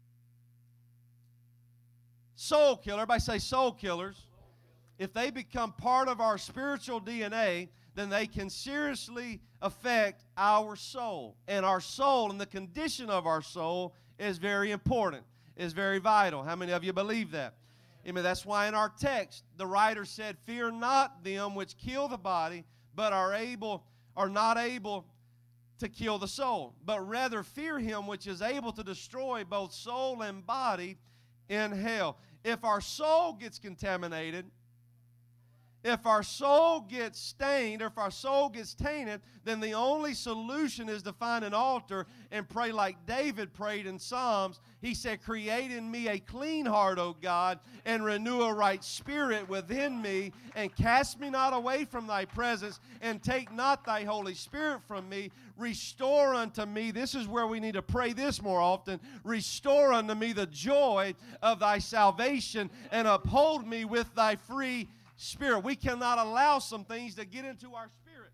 soul killer, everybody say soul killers, if they become part of our spiritual D N A, then they can seriously affect our soul. And our soul and the condition of our soul is very important, is very vital. How many of you believe that? Amen. That's why in our text, the writer said, "Fear not them which kill the body, but are able, are not able to kill the soul, but rather fear him which is able to destroy both soul and body in hell." If our soul gets contaminated, if our soul gets stained, or if our soul gets tainted, then the only solution is to find an altar and pray like David prayed in Psalms. He said, "Create in me a clean heart, O God, and renew a right spirit within me, and cast me not away from thy presence, and take not thy Holy Spirit from me. Restore unto me," this is where we need to pray this more often, "restore unto me the joy of thy salvation, and uphold me with thy free spirit." We cannot allow some things to get into our spirit.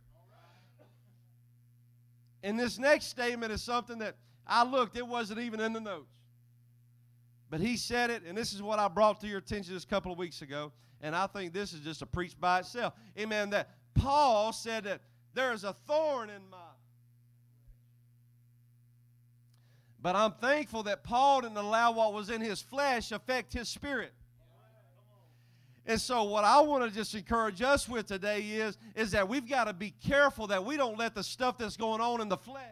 And this next statement is something that I looked, it wasn't even in the notes. But he said it, and this is what I brought to your attention just a couple of weeks ago, and I think this is just a preach by itself. Amen. That Paul said that there is a thorn in my... But I'm thankful that Paul didn't allow what was in his flesh affect his spirit. And so what I want to just encourage us with today is, is that we've got to be careful that we don't let the stuff that's going on in the flesh,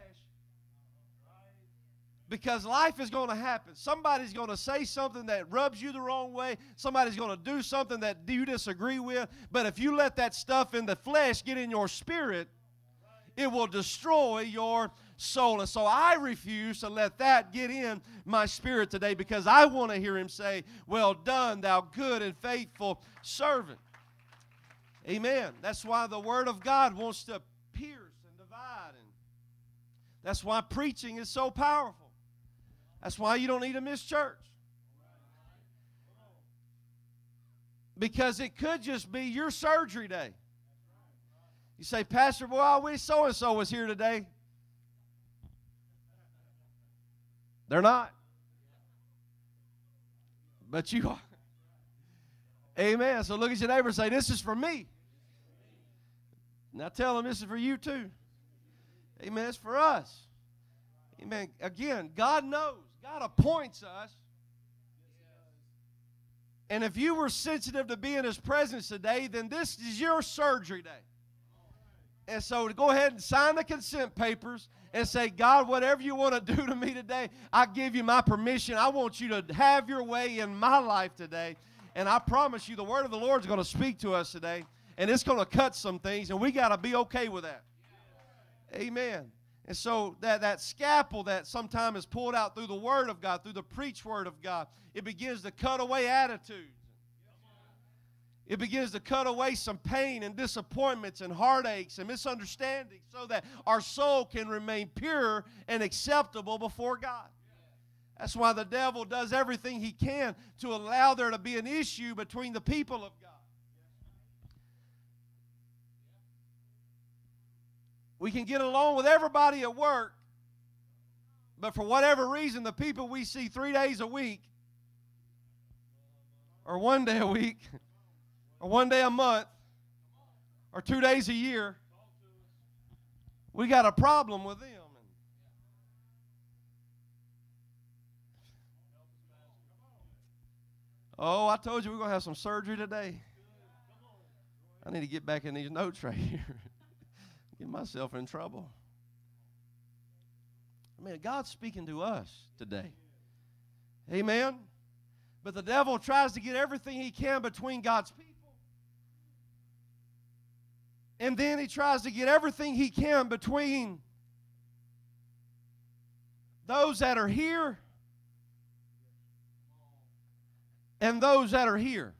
because life is going to happen. Somebody's going to say something that rubs you the wrong way. Somebody's going to do something that you disagree with. But if you let that stuff in the flesh get in your spirit, it will destroy your soul. And so I refuse to let that get in my spirit today, because I want to hear him say, "Well done, thou good and faithful servant." Amen. That's why the Word of God wants to pierce and divide. And that's why preaching is so powerful. That's why you don't need to miss church. Because it could just be your surgery day. You say, "Pastor, boy, I wish so-and-so was here today." They're not. But you are. Amen. So look at your neighbor and say, "This is for me." Now tell them this is for you too. Amen. It's for us. Amen. Again, God knows. God appoints us. And if you were sensitive to be in His presence today, then this is your surgery day. And so to go ahead and sign the consent papers and say, "God, whatever you want to do to me today, I give you my permission. I want you to have your way in my life today." And I promise you, the word of the Lord is going to speak to us today. And it's going to cut some things, and we got to be okay with that. Amen. And so that, that scalpel that sometimes is pulled out through the Word of God, through the preached Word of God, it begins to cut away attitudes. It begins to cut away some pain and disappointments and heartaches and misunderstandings, so that our soul can remain pure and acceptable before God. That's why the devil does everything he can to allow there to be an issue between the people of God. We can get along with everybody at work, But for whatever reason, the people we see three days a week, or one day a week, or one day a month, or two days a year, we got a problem with them. Oh, I told you we're going to have some surgery today. I need to get back in these notes right here. Get myself in trouble. I mean, God's speaking to us today. Amen? But the devil tries to get everything he can between God's people. And then he tries to get everything he can between those that are here and those that are here.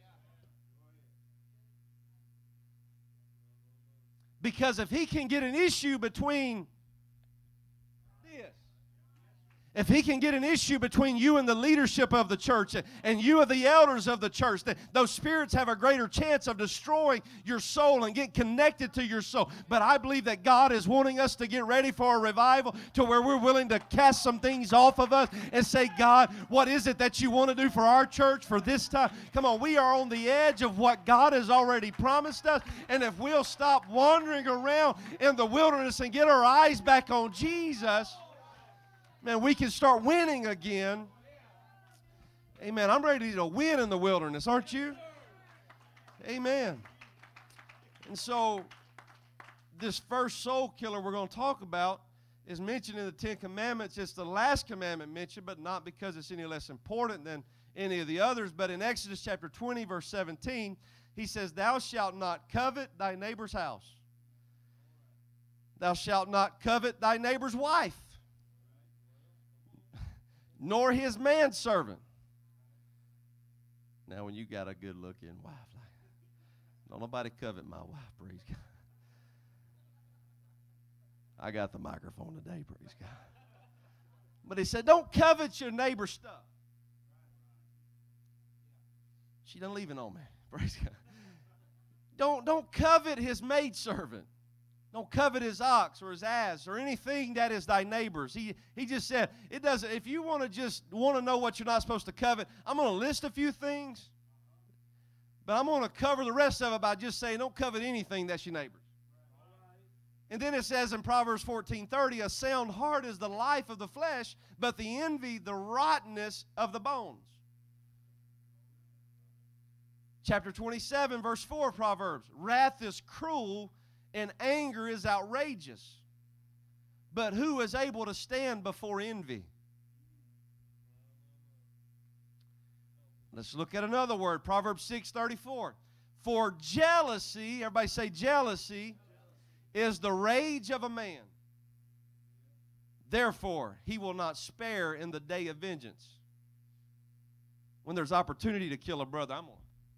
Because if he can get an issue between this, if he can get an issue between you and the leadership of the church and you and the elders of the church, that those spirits have a greater chance of destroying your soul and get connected to your soul. But I believe that God is wanting us to get ready for a revival to where we're willing to cast some things off of us and say, God, what is it that you want to do for our church for this time? Come on, we are on the edge of what God has already promised us. And if we'll stop wandering around in the wilderness and get our eyes back on Jesus, man, we can start winning again. Amen. I'm ready to win in the wilderness, aren't you? Amen. And so, this first soul killer we're going to talk about is mentioned in the Ten Commandments. It's the last commandment mentioned, but not because it's any less important than any of the others. But in Exodus chapter twenty, verse seventeen, he says, Thou shalt not covet thy neighbor's house. Thou shalt not covet thy neighbor's wife, nor his manservant. Now, when you got a good-looking wife, like, don't nobody covet my wife, praise God. I got the microphone today, praise God. But he said, don't covet your neighbor's stuff. She done leaving on me, praise God. Don't, don't covet his maidservant. Don't covet his ox or his ass or anything that is thy neighbor's. He, he just said, it doesn't, if you want to just want to know what you're not supposed to covet, I'm going to list a few things, but I'm going to cover the rest of it by just saying don't covet anything that's your neighbor's. And then it says in Proverbs fourteen thirty, a sound heart is the life of the flesh, but the envy, the rottenness of the bones. Chapter twenty-seven, verse four, Proverbs, wrath is cruel, and anger is outrageous. But who is able to stand before envy? Let's look at another word. Proverbs six thirty-four. For jealousy, everybody say jealousy, is the rage of a man. Therefore, he will not spare in the day of vengeance. When there's opportunity to kill a brother, I'm going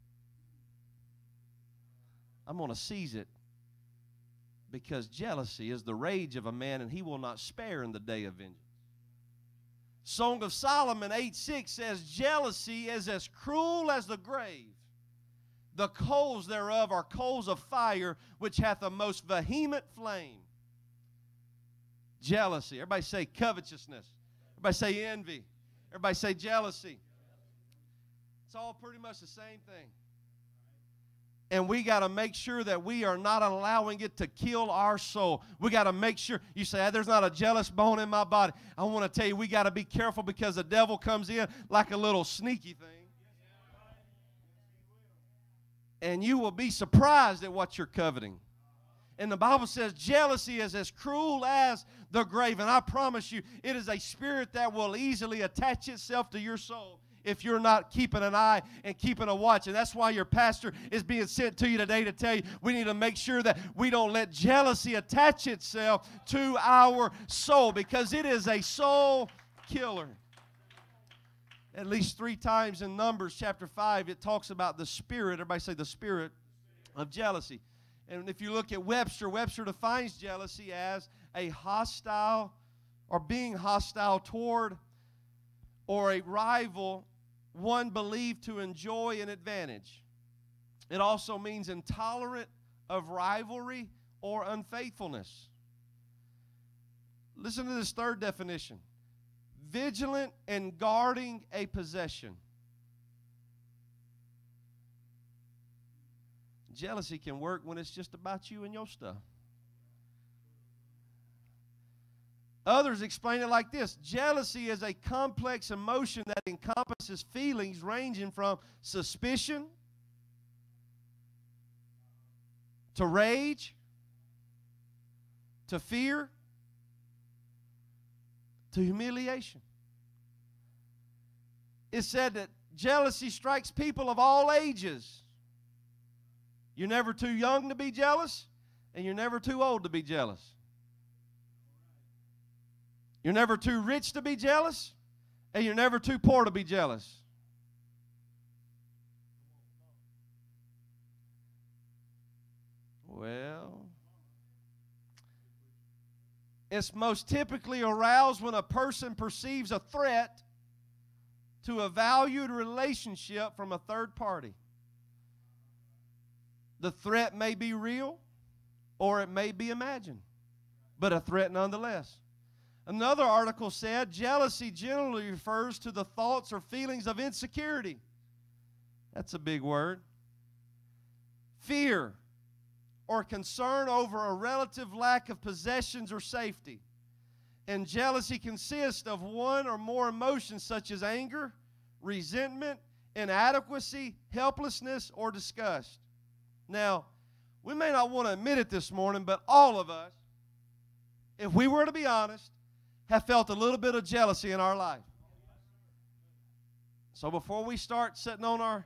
I'm going to seize it. Because jealousy is the rage of a man, and he will not spare in the day of vengeance. Song of Solomon eight six says, jealousy is as cruel as the grave. The coals thereof are coals of fire, which hath a most vehement flame. Jealousy. Everybody say covetousness. Everybody say envy. Everybody say jealousy. It's all pretty much the same thing. And we got to make sure that we are not allowing it to kill our soul. We got to make sure. You say, ah, there's not a jealous bone in my body. I want to tell you, we got to be careful because the devil comes in like a little sneaky thing. And you will be surprised at what you're coveting. And the Bible says jealousy is as cruel as the grave. And I promise you, it is a spirit that will easily attach itself to your soul if you're not keeping an eye and keeping a watch. And that's why your pastor is being sent to you today to tell you we need to make sure that we don't let jealousy attach itself to our soul, because it is a soul killer. At least three times in Numbers chapter five, it talks about the spirit, everybody say the spirit of jealousy. And if you look at Webster, Webster defines jealousy as a hostile or being hostile toward or a rival, one believed to enjoy an advantage. It also means intolerant of rivalry or unfaithfulness. Listen to this third definition. vigilant and guarding a possession. Jealousy can work when it's just about you and your stuff. Others explain it like this. Jealousy is a complex emotion that encompasses feelings ranging from suspicion to rage to fear to humiliation. It said that jealousy strikes people of all ages. You're never too young to be jealous, and you're never too old to be jealous. You're never too rich to be jealous, and you're never too poor to be jealous. Well, it's most typically aroused when a person perceives a threat to a valued relationship from a third party. The threat may be real or it may be imagined, but a threat nonetheless. Another article said jealousy generally refers to the thoughts or feelings of insecurity. That's a big word. Fear or concern over a relative lack of possessions or safety. And jealousy consists of one or more emotions such as anger, resentment, inadequacy, helplessness, or disgust. Now, we may not want to admit it this morning, but all of us, if we were to be honest, have felt a little bit of jealousy in our life. So before we start sitting on our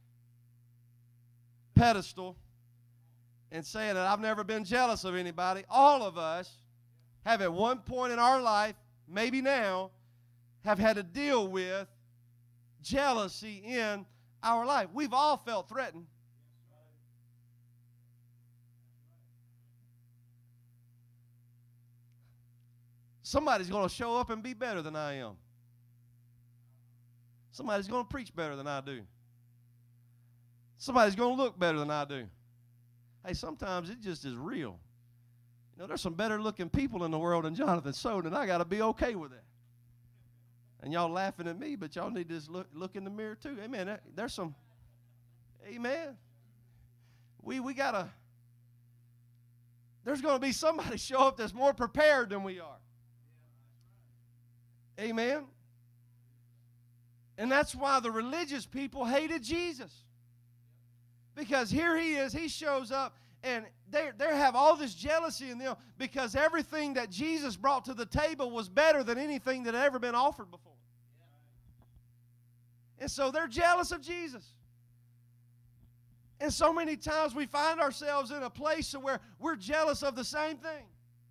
pedestal and saying that I've never been jealous of anybody, all of us have at one point in our life, maybe now, have had to deal with jealousy in our life. We've all felt threatened. Somebody's going to show up and be better than I am. Somebody's going to preach better than I do. Somebody's going to look better than I do. Hey, sometimes it just is real. You know, there's some better looking people in the world than Jonathan Soden, and I got to be okay with that. And y'all laughing at me, but y'all need to just look, look in the mirror too. Amen. There's some, amen. We, we got to, there's going to be somebody show up that's more prepared than we are. Amen. And that's why the religious people hated Jesus. Because here he is, he shows up, and they, they have all this jealousy in them because everything that Jesus brought to the table was better than anything that had ever been offered before. And so they're jealous of Jesus. And so many times we find ourselves in a place where we're jealous of the same thing.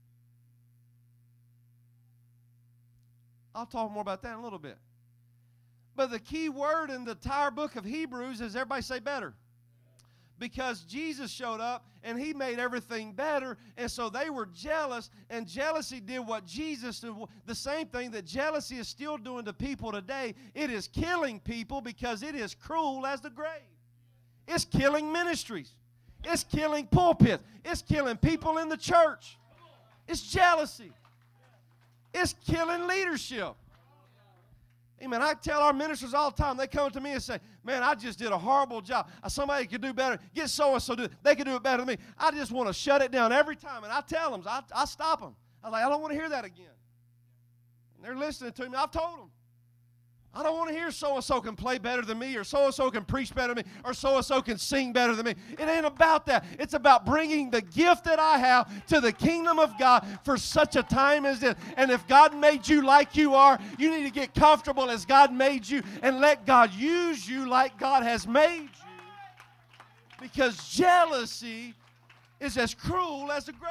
I'll talk more about that in a little bit. But the key word in the entire book of Hebrews is everybody say better. Because Jesus showed up and he made everything better, and so they were jealous, and jealousy did what Jesus did, the same thing that jealousy is still doing to people today. It is killing people because it is cruel as the grave. It's killing ministries. It's killing pulpits. It's killing people in the church. It's jealousy. It's killing leadership. Amen. I tell our ministers all the time, they come to me and say, man, I just did a horrible job. Somebody could do better. Get so-and-so do it. They could do it better than me. I just want to shut it down every time. And I tell them, I, I stop them. I'm like, I don't want to hear that again. And they're listening to me. I've told them. I don't want to hear so-and-so can play better than me, or so-and-so can preach better than me, or so-and-so can sing better than me. It ain't about that. It's about bringing the gift that I have to the kingdom of God for such a time as this. And if God made you like you are, you need to get comfortable as God made you and let God use you like God has made you. Because jealousy is as cruel as the grave.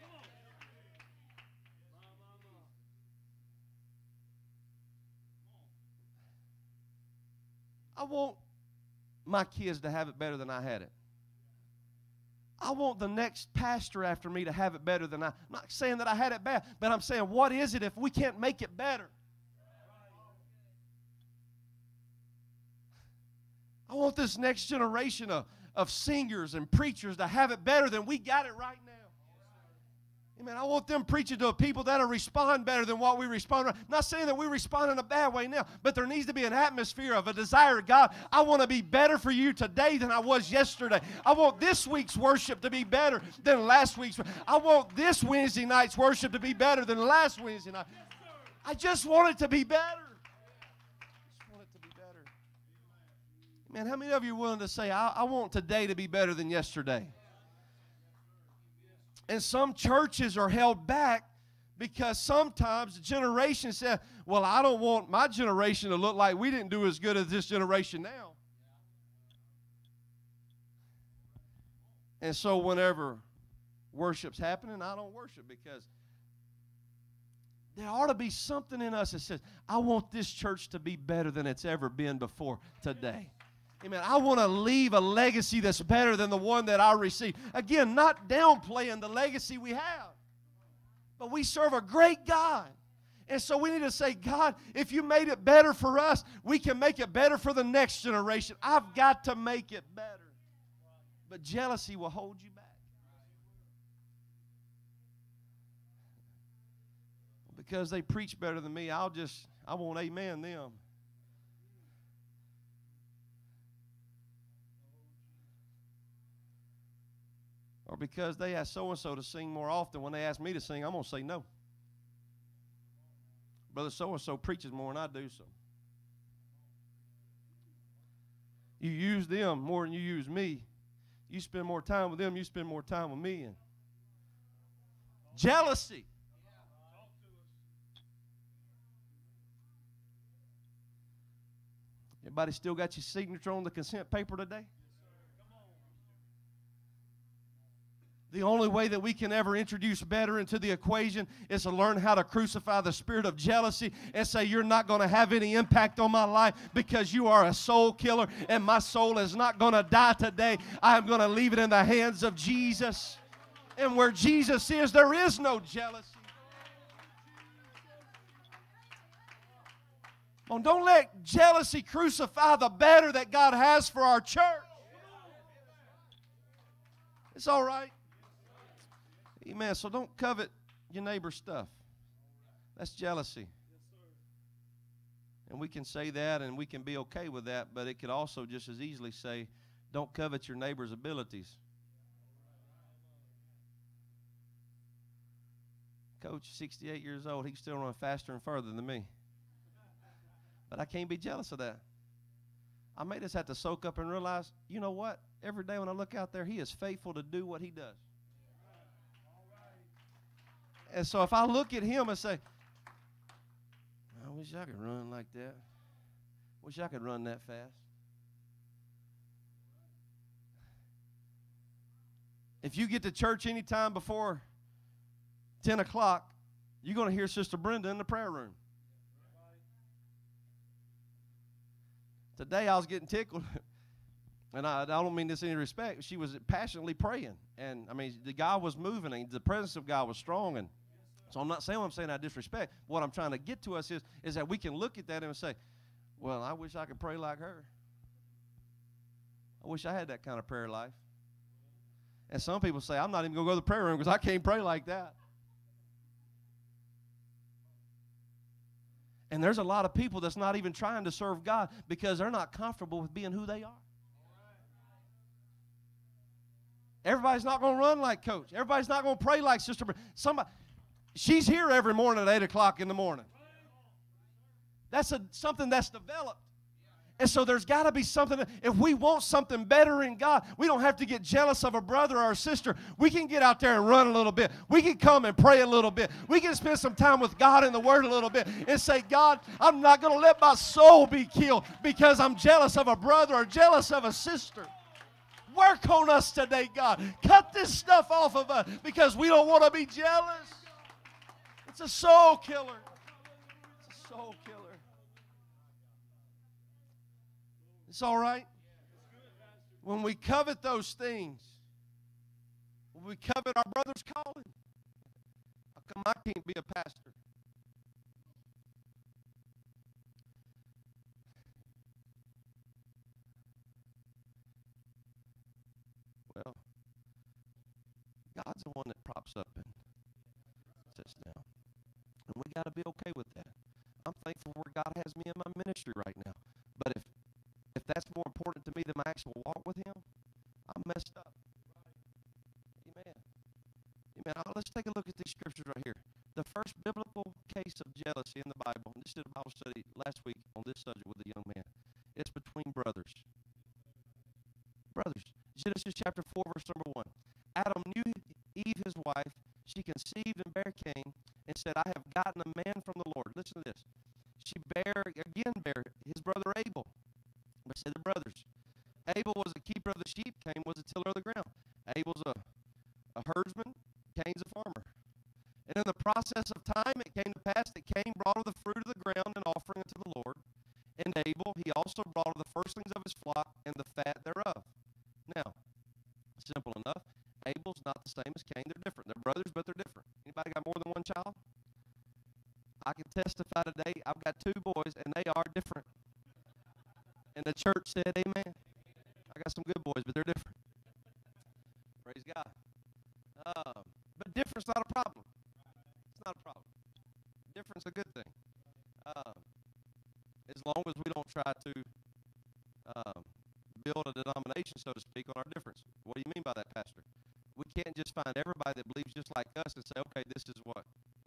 I want my kids to have it better than I had it. I want the next pastor after me to have it better than I. I'm not saying that I had it bad, but I'm saying, what is it if we can't make it better? I want this next generation of, of singers and preachers to have it better than we got it right now. Amen. I want them preaching to people that'll respond better than what we respond. I'm not saying that we respond in a bad way now, but there needs to be an atmosphere of a desire of God. I want to be better for you today than I was yesterday. I want this week's worship to be better than last week's. I want this Wednesday night's worship to be better than last Wednesday night. I just want it to be better. I just want it to be better. Man, how many of you are willing to say, I, I want today to be better than yesterday? And some churches are held back because sometimes the generation said, well, I don't want my generation to look like we didn't do as good as this generation now. And so whenever worship's happening, I don't worship because there ought to be something in us that says, I want this church to be better than it's ever been before today. Amen. I want to leave a legacy that's better than the one that I received. Again, not downplaying the legacy we have. But we serve a great God. And so we need to say, God, if you made it better for us, we can make it better for the next generation. I've got to make it better. But jealousy will hold you back. Because they preach better than me, I'll just, I won't amen them. Or because they ask so-and-so to sing more often, when they ask me to sing, I'm going to say no. Brother so-and-so preaches more than I do, so. You use them more than you use me. You spend more time with them, you spend more time with me. And jealousy. Everybody still got your signature on the consent paper today? The only way that we can ever introduce better into the equation is to learn how to crucify the spirit of jealousy and say, you're not going to have any impact on my life because you are a soul killer and my soul is not going to die today. I am going to leave it in the hands of Jesus. And where Jesus is, there is no jealousy. Oh, don't let jealousy crucify the better that God has for our church. It's all right. Amen. So don't covet your neighbor's stuff. That's jealousy. And we can say that and we can be okay with that, but it could also just as easily say, don't covet your neighbor's abilities. Coach, sixty-eight years old, he can still run faster and further than me. But I can't be jealous of that. I may just have to soak up and realize, you know what? Every day when I look out there, he is faithful to do what he does. And so if I look at him and say, I wish I could run like that. Wish I could run that fast. If you get to church anytime before ten o'clock, you're going to hear Sister Brenda in the prayer room. Today I was getting tickled. And I, I don't mean this in any respect. She was passionately praying. And, I mean, the God was moving. And the presence of God was strong. And so I'm not saying what I'm saying out of disrespect. What I'm trying to get to us is, is that we can look at that and say, well, I wish I could pray like her. I wish I had that kind of prayer life. And some people say, I'm not even going to go to the prayer room because I can't pray like that. And there's a lot of people that's not even trying to serve God because they're not comfortable with being who they are. Everybody's not going to run like Coach. Everybody's not going to pray like Sister Brenda. Somebody, she's here every morning at eight o'clock in the morning. That's a, something that's developed. And so there's got to be something. If we want something better in God, we don't have to get jealous of a brother or a sister. We can get out there and run a little bit. We can come and pray a little bit. We can spend some time with God in the Word a little bit and say, God, I'm not going to let my soul be killed because I'm jealous of a brother or jealous of a sister. Work on us today, God. Cut this stuff off of us because we don't want to be jealous. It's a soul killer. It's a soul killer. It's all right. When we covet those things, when we covet our brother's calling, how come I can't be a pastor? Well, God's the one that props up and got to be okay with that. I'm thankful where God has me in my ministry right now. But if if that's more important to me than my actual walk with Him, I'm messed up. Amen. Amen. Uh, let's take a look at these scriptures right here. The first biblical case of jealousy in the Bible, and this did a Bible study last week on this subject with a young man. It's between brothers. Brothers. Genesis chapter four, verse number one. Adam knew Eve, his wife. She conceived and bare Cain, and said, I have gotten a man from the Lord. Listen to this. She bare, again bare, his brother Abel. But say the brothers. Abel was a keeper of the sheep. Cain was a tiller of the ground. Abel's a, a herdsman. Cain's a farmer. And in the process of time, it came to pass that Cain brought of the fruit of the ground an offering unto the Lord. And Abel, he also brought of the firstlings of his flock and the fat thereof. Now, simple enough. Abel's not the same as Cain. They're different. They're brothers, but they're different. Anybody got more than one child? I can testify today. I've got two boys, and they are different. And the church said, amen. I got some good boys, but they're different. Praise God. Um, but difference not a problem. It's not a problem. Difference a good thing. Um, as long as we don't try to um, build a denomination, so to speak, on our difference. What do you mean by that, Pastor? We can't just find everybody that believes just like us and say, okay, this is what.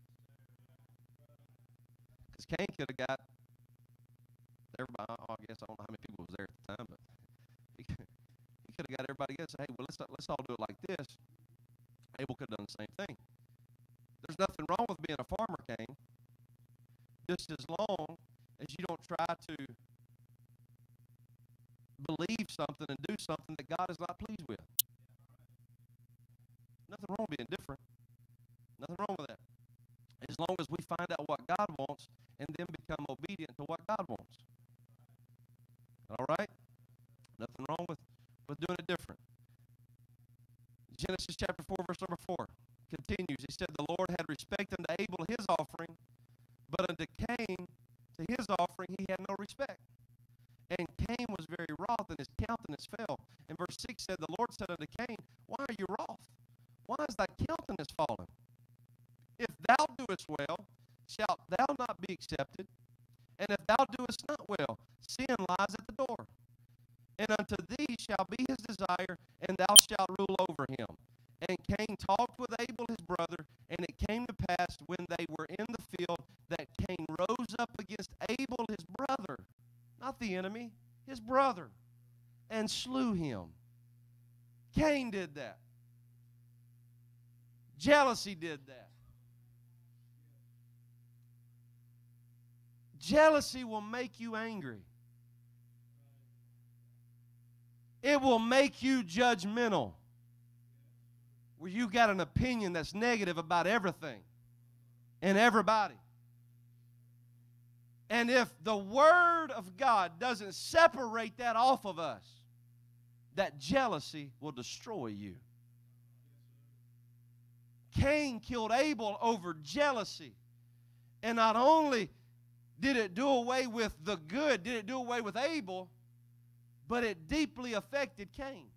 Because Cain could have got everybody, I guess I don't know how many people was there at the time, but he, he could have got everybody together and say, hey, well, let's, let's all do it like this. Abel could have done the same thing. There's nothing wrong with being a farmer, Cain, just as long as you don't try to believe something and do something that God is not pleased with. Nothing wrong with being different. Nothing wrong with that. As long as we find out what God wants and then become obedient to what God wants. All right? Nothing wrong with, with doing it different. Genesis chapter four, verse number four continues. He said, the Lord had respect unto Abel his offering, but unto Cain, to his offering, he had no respect. And Cain was very wroth, and his countenance fell. And verse six said, the Lord said unto Cain, why are you wroth? Why is thy countenance fallen? If thou doest well, shalt thou not be accepted? And if thou doest not well, sin lies at the door. And unto thee shall be his desire, and thou shalt rule over him. And Cain talked with Abel his brother, and it came to pass when they were in the field that Cain rose up against Abel his brother, not the enemy, his brother, and slew him. Cain did that. Jealousy did that. Jealousy will make you angry. It will make you judgmental, where you got an opinion that's negative about everything and everybody. And if the Word of God doesn't separate that off of us, that jealousy will destroy you. Cain killed Abel over jealousy. And not only did it do away with the good, did it do away with Abel, but it deeply affected Cain.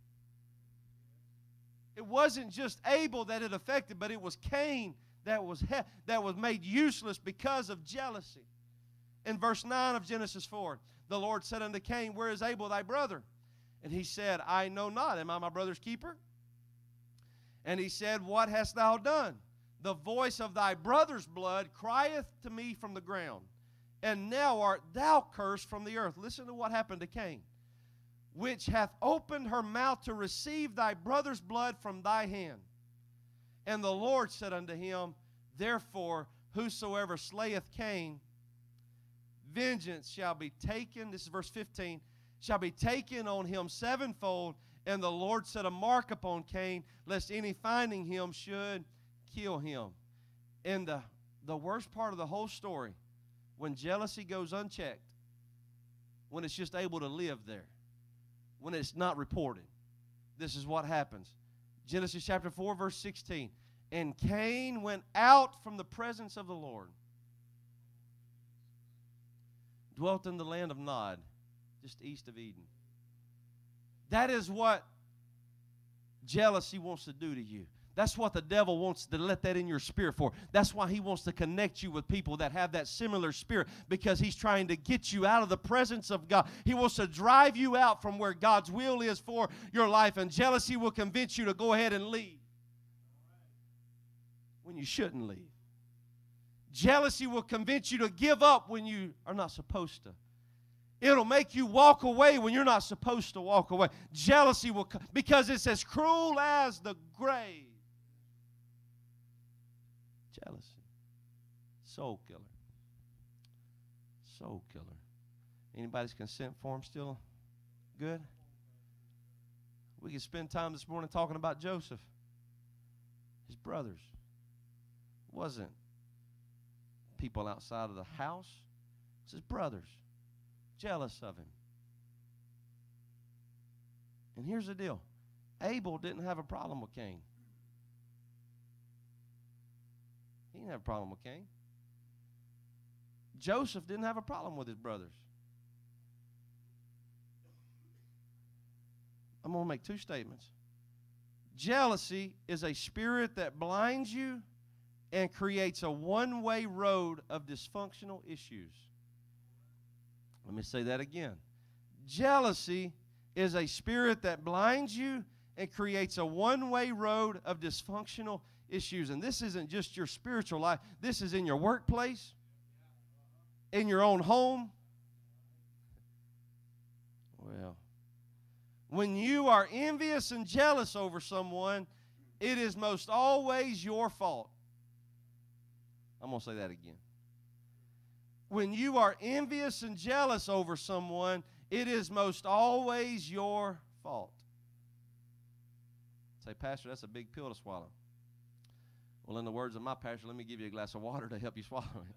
It wasn't just Abel that it affected, but it was Cain that was, he- that was made useless because of jealousy. In verse nine of Genesis four, the Lord said unto Cain, where is Abel thy brother? And he said, I know not. Am I my brother's keeper? And he said, what hast thou done? The voice of thy brother's blood crieth to me from the ground. And now art thou cursed from the earth. Listen to what happened to Cain. Which hath opened her mouth to receive thy brother's blood from thy hand. And the Lord said unto him, therefore, whosoever slayeth Cain, vengeance shall be taken, this is verse fifteen, shall be taken on him sevenfold. And the Lord set a mark upon Cain, lest any finding him should kill him. And the, the worst part of the whole story, when jealousy goes unchecked, when it's just able to live there, when it's not reported, this is what happens. Genesis chapter four, verse sixteen. And Cain went out from the presence of the Lord, dwelt in the land of Nod, just east of Eden. That is what jealousy wants to do to you. That's what the devil wants to let that in your spirit for. That's why he wants to connect you with people that have that similar spirit, because he's trying to get you out of the presence of God. He wants to drive you out from where God's will is for your life, and jealousy will convince you to go ahead and leave when you shouldn't leave. Jealousy will convince you to give up when you are not supposed to. It'll make you walk away when you're not supposed to walk away. Jealousy will, because it's as cruel as the grave. Jealousy. Soul killer. Soul killer. Anybody's consent form still good? We could spend time this morning talking about Joseph. His brothers. It wasn't people outside of the house. It's his brothers. Jealous of him. And here's the deal. Abel didn't have a problem with Cain. He didn't have a problem with Cain. Joseph didn't have a problem with his brothers. I'm going to make two statements. Jealousy is a spirit that blinds you and creates a one-way road of dysfunctional issues. Let me say that again. Jealousy is a spirit that blinds you and creates a one-way road of dysfunctional issues. And this isn't just your spiritual life. This is in your workplace, in your own home. Well, when you are envious and jealous over someone, it is most always your fault. I'm going to say that again. When you are envious and jealous over someone, it is most always your fault. Say, Pastor, that's a big pill to swallow. Well, in the words of my pastor, let me give you a glass of water to help you swallow it.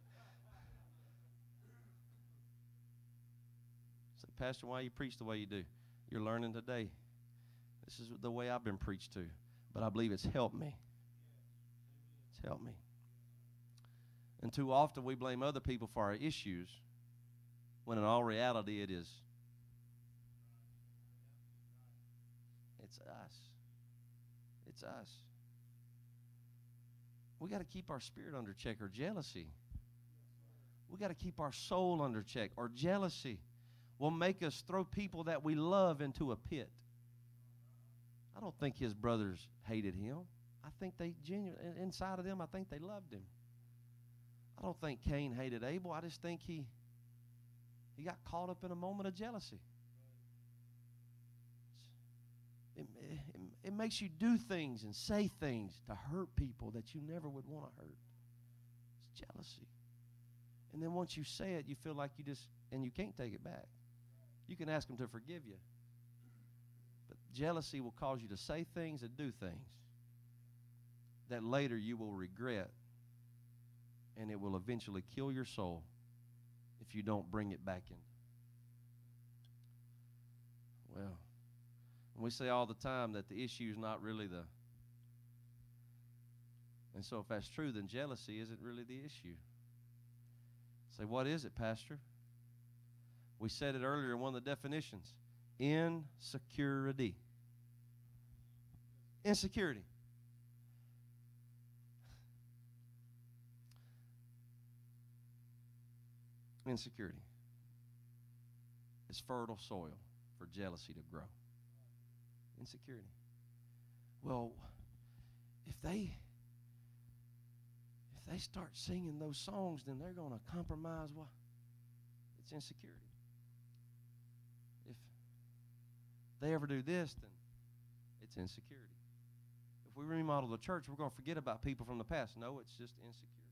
Say, Pastor, why you preach the way you do? You're learning today. This is the way I've been preached to, but I believe it's helped me. It's helped me. And too often we blame other people for our issues, when in all reality it is. It's us. It's us. We got to keep our spirit under check, or jealousy. We got to keep our soul under check, or jealousy will make us throw people that we love into a pit. I don't think his brothers hated him. I think they genuinely, inside of them, I think they loved him. I don't think Cain hated Abel. I just think he, he got caught up in a moment of jealousy. It, it, it makes you do things and say things to hurt people that you never would want to hurt. It's jealousy. And then once you say it, you feel like you just, and you can't take it back. You can ask them to forgive you. But jealousy will cause you to say things and do things that later you will regret. And it will eventually kill your soul if you don't bring it back in. Well, we say all the time that the issue is not really the... And so if that's true, then jealousy isn't really the issue. Say, what is it, Pastor? We said it earlier in one of the definitions. Insecurity. Insecurity. Insecurity is fertile soil for jealousy to grow. Insecurity. Well, if they if they start singing those songs, then they're going to compromise what? It's insecurity. If they ever do this, then it's insecurity. If we remodel the church, we're going to forget about people from the past. No, it's just insecurity.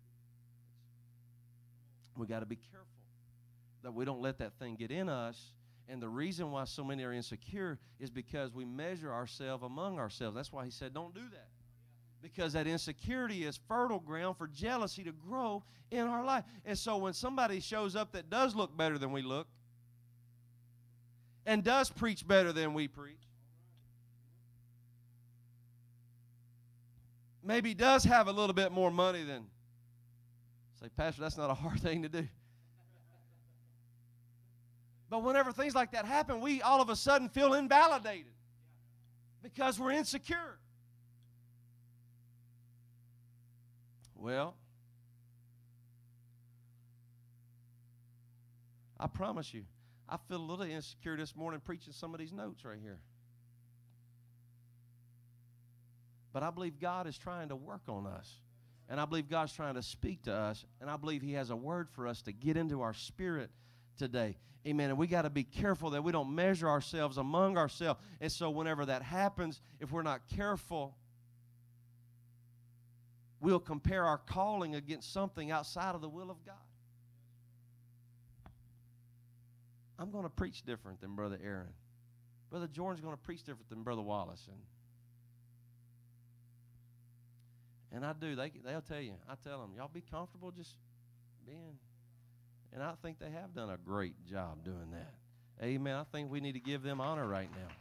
We got to be careful that we don't let that thing get in us. And the reason why so many are insecure is because we measure ourselves among ourselves. That's why he said, don't do that. Because that insecurity is fertile ground for jealousy to grow in our life. And so when somebody shows up that does look better than we look, and does preach better than we preach, maybe does have a little bit more money than, say, Pastor, that's not a hard thing to do. But whenever things like that happen, we all of a sudden feel invalidated because we're insecure. Well, I promise you, I feel a little insecure this morning preaching some of these notes right here. But I believe God is trying to work on us. And I believe God's trying to speak to us. And I believe He has a word for us to get into our spirit today. Amen. And we got to be careful that we don't measure ourselves among ourselves. And so whenever that happens, if we're not careful, we'll compare our calling against something outside of the will of God. I'm going to preach different than Brother Aaron. Brother Jordan's going to preach different than Brother Wallace. And, and I do. They, they'll tell you. I tell them, y'all be comfortable just being. And I think they have done a great job doing that. Amen. I think we need to give them honor right now.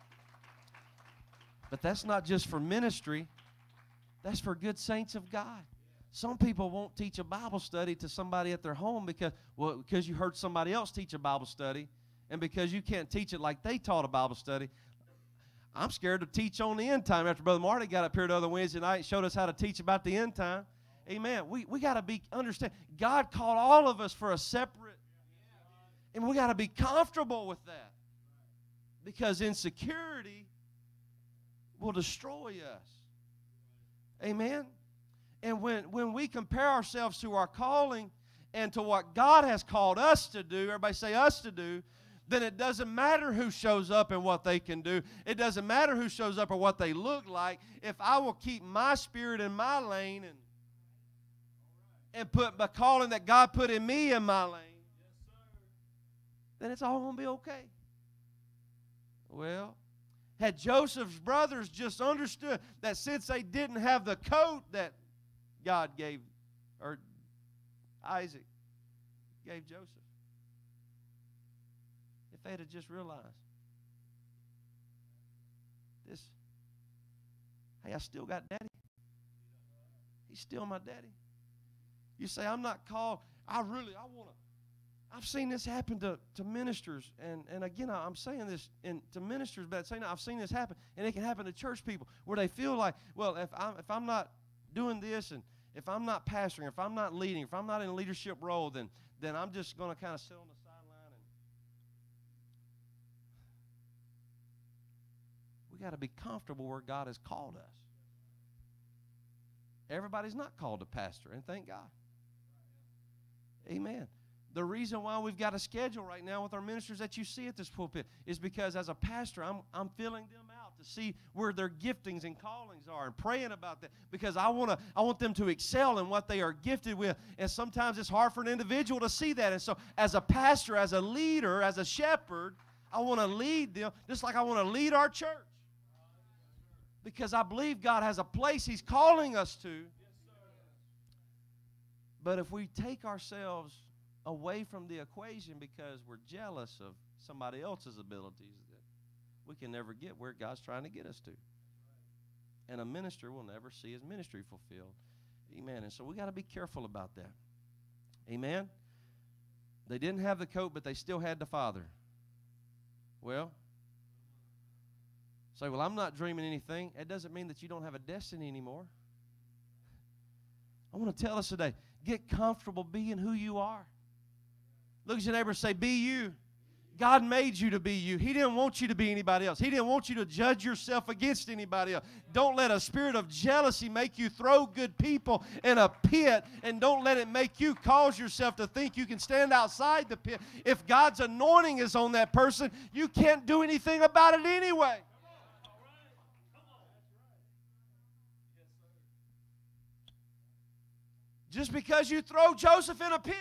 But that's not just for ministry. That's for good saints of God. Some people won't teach a Bible study to somebody at their home because, well, because you heard somebody else teach a Bible study, and because you can't teach it like they taught a Bible study. I'm scared to teach on the end time after Brother Marty got up here the other Wednesday night and showed us how to teach about the end time. Amen. We, we got to be, understand, God called all of us for a separate, and we got to be comfortable with that, because insecurity will destroy us. Amen. And when, when we compare ourselves to our calling and to what God has called us to do, everybody say us to do, then it doesn't matter who shows up and what they can do. It doesn't matter who shows up or what they look like. If I will keep my spirit in my lane and, and put the calling that God put in me in my lane, then it's all going to be okay. Well, had Joseph's brothers just understood that since they didn't have the coat that God gave, or Isaac gave Joseph, if they'd have just realized this, hey, I still got daddy. He's still my daddy. You say, I'm not called. I really, I want to. I've seen this happen to, to ministers, and, and again, I, I'm saying this in, to ministers, but saying I've seen this happen, and it can happen to church people, where they feel like, well, if I'm, if I'm not doing this, and if I'm not pastoring, if I'm not leading, if I'm not in a leadership role, then, then I'm just going to kind of sit on the sideline. And we got to be comfortable where God has called us. Everybody's not called to pastor, and thank God. Amen. The reason why we've got a schedule right now with our ministers that you see at this pulpit is because as a pastor, I'm, I'm filling them out to see where their giftings and callings are and praying about that, because I, wanna, I want them to excel in what they are gifted with. And sometimes it's hard for an individual to see that. And so as a pastor, as a leader, as a shepherd, I want to lead them just like I want to lead our church, because I believe God has a place He's calling us to. But if we take ourselves away from the equation because we're jealous of somebody else's abilities, that we can never get where God's trying to get us to. And a minister will never see his ministry fulfilled. Amen. And so we got to be careful about that. Amen. They didn't have the coat, but they still had the Father. Well, say, well, I'm not dreaming anything. It doesn't mean that you don't have a destiny anymore. I want to tell us today, get comfortable being who you are. Look at your neighbor and say, be you. God made you to be you. He didn't want you to be anybody else. He didn't want you to judge yourself against anybody else. Don't let a spirit of jealousy make you throw good people in a pit, and don't let it make you cause yourself to think you can stand outside the pit. If God's anointing is on that person, you can't do anything about it anyway. Just because you throw Joseph in a pit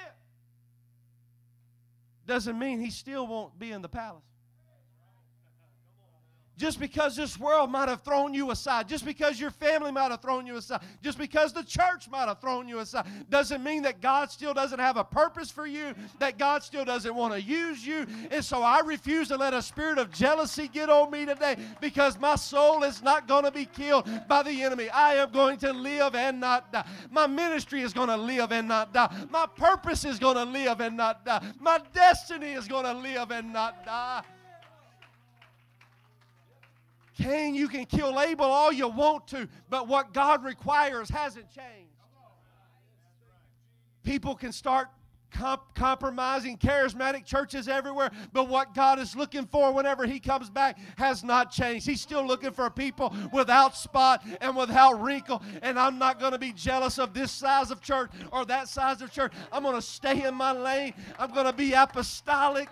doesn't mean he still won't be in the palace. Just because this world might have thrown you aside, just because your family might have thrown you aside, just because the church might have thrown you aside, doesn't mean that God still doesn't have a purpose for you, that God still doesn't want to use you. And so I refuse to let a spirit of jealousy get on me today, because my soul is not going to be killed by the enemy. I am going to live and not die. My ministry is going to live and not die. My purpose is going to live and not die. My destiny is going to live and not die. Cain, you can kill Abel all you want to, but what God requires hasn't changed. People can start comp- compromising, charismatic churches everywhere, but what God is looking for whenever He comes back has not changed. He's still looking for people without spot and without wrinkle, and I'm not going to be jealous of this size of church or that size of church. I'm going to stay in my lane. I'm going to be apostolic.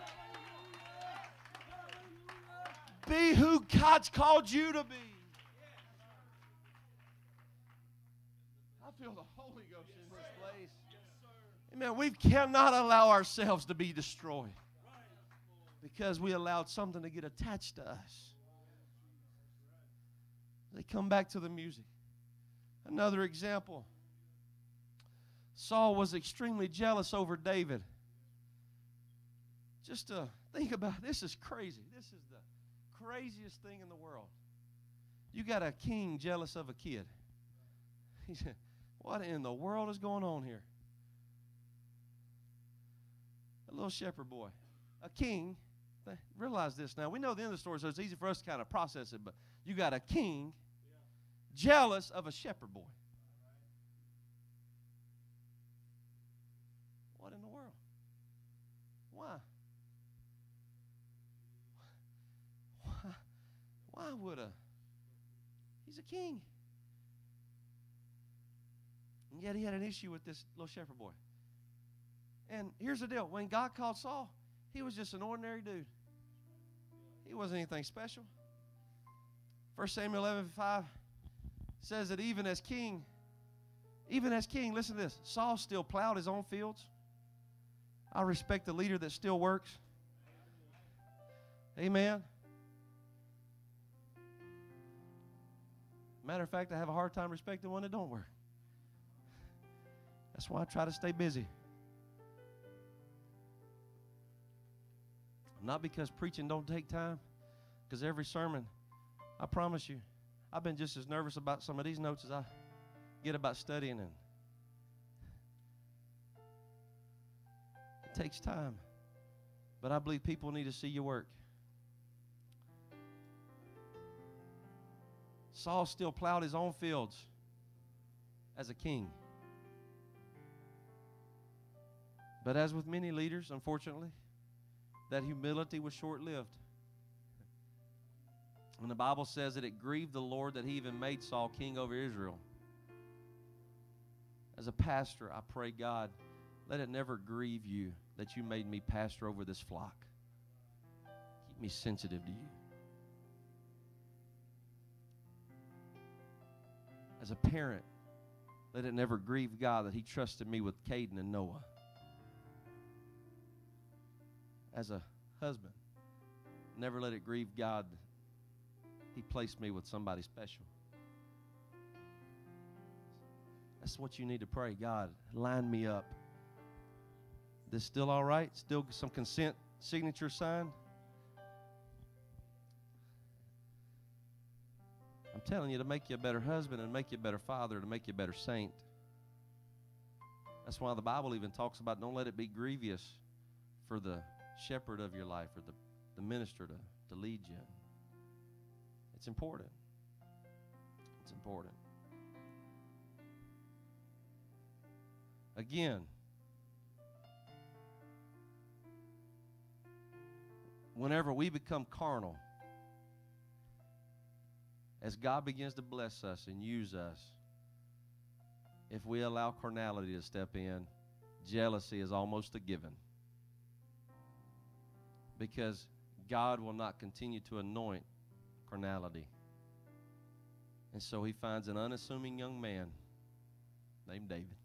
Be who God's called you to be. I feel the Holy Ghost in this place. Amen. We cannot allow ourselves to be destroyed because we allowed something to get attached to us. They come back to the music. Another example. Saul was extremely jealous over David. Just to think about, this is crazy. This is the craziest thing in the world. You got a king jealous of a kid. He said, what in the world is going on here? A little shepherd boy. A king. Realize this now. We know the end of the story, so it's easy for us to kind of process it, but you got a king jealous of a shepherd boy. What in the world? Why? Why would a, he's a king. And yet he had an issue with this little shepherd boy. And here's the deal. When God called Saul, he was just an ordinary dude. He wasn't anything special. First Samuel eleven five says that even as king, even as king, listen to this, Saul still plowed his own fields. I respect the leader that still works. Amen. Matter of fact, I have a hard time respecting one that don't work. That's why I try to stay busy. Not because preaching don't take time, because every sermon, I promise you, I've been just as nervous about some of these notes as I get about studying, and it takes time. But I believe people need to see your work. Saul still plowed his own fields as a king. But as with many leaders, unfortunately, that humility was short-lived. And the Bible says that it grieved the Lord that He even made Saul king over Israel. As a pastor, I pray, God, let it never grieve you that you made me pastor over this flock. Keep me sensitive to you. As a parent, let it never grieve God that He trusted me with Caden and Noah. As a husband, never let it grieve God that He placed me with somebody special. That's what you need to pray. God, line me up. This still all right? Still some consent signature signed? I'm telling you, to make you a better husband and make you a better father, to make you a better saint. That's why the Bible even talks about don't let it be grievous for the shepherd of your life or the, the minister to, to lead you. It's important. It's important. Again, whenever we become carnal, as God begins to bless us and use us, if we allow carnality to step in, jealousy is almost a given. Because God will not continue to anoint carnality. And so He finds an unassuming young man named David.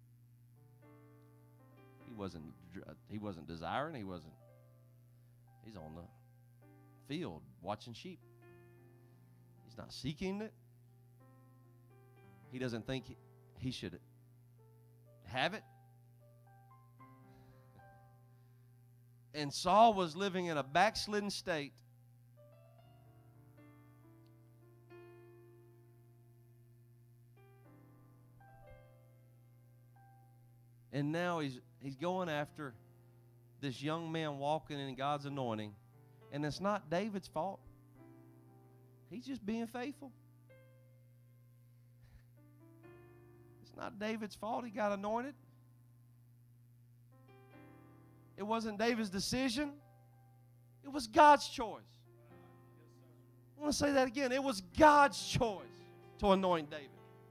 He wasn't, he wasn't desiring, he wasn't, he's on the field watching sheep. He's not seeking it. He doesn't think he, he should have it. And Saul was living in a backslidden state. And now he's he's going after this young man walking in God's anointing. And it's not David's fault. He's just being faithful. It's not David's fault he got anointed. It wasn't David's decision. It was God's choice. I want to say that again. It was God's choice to anoint David.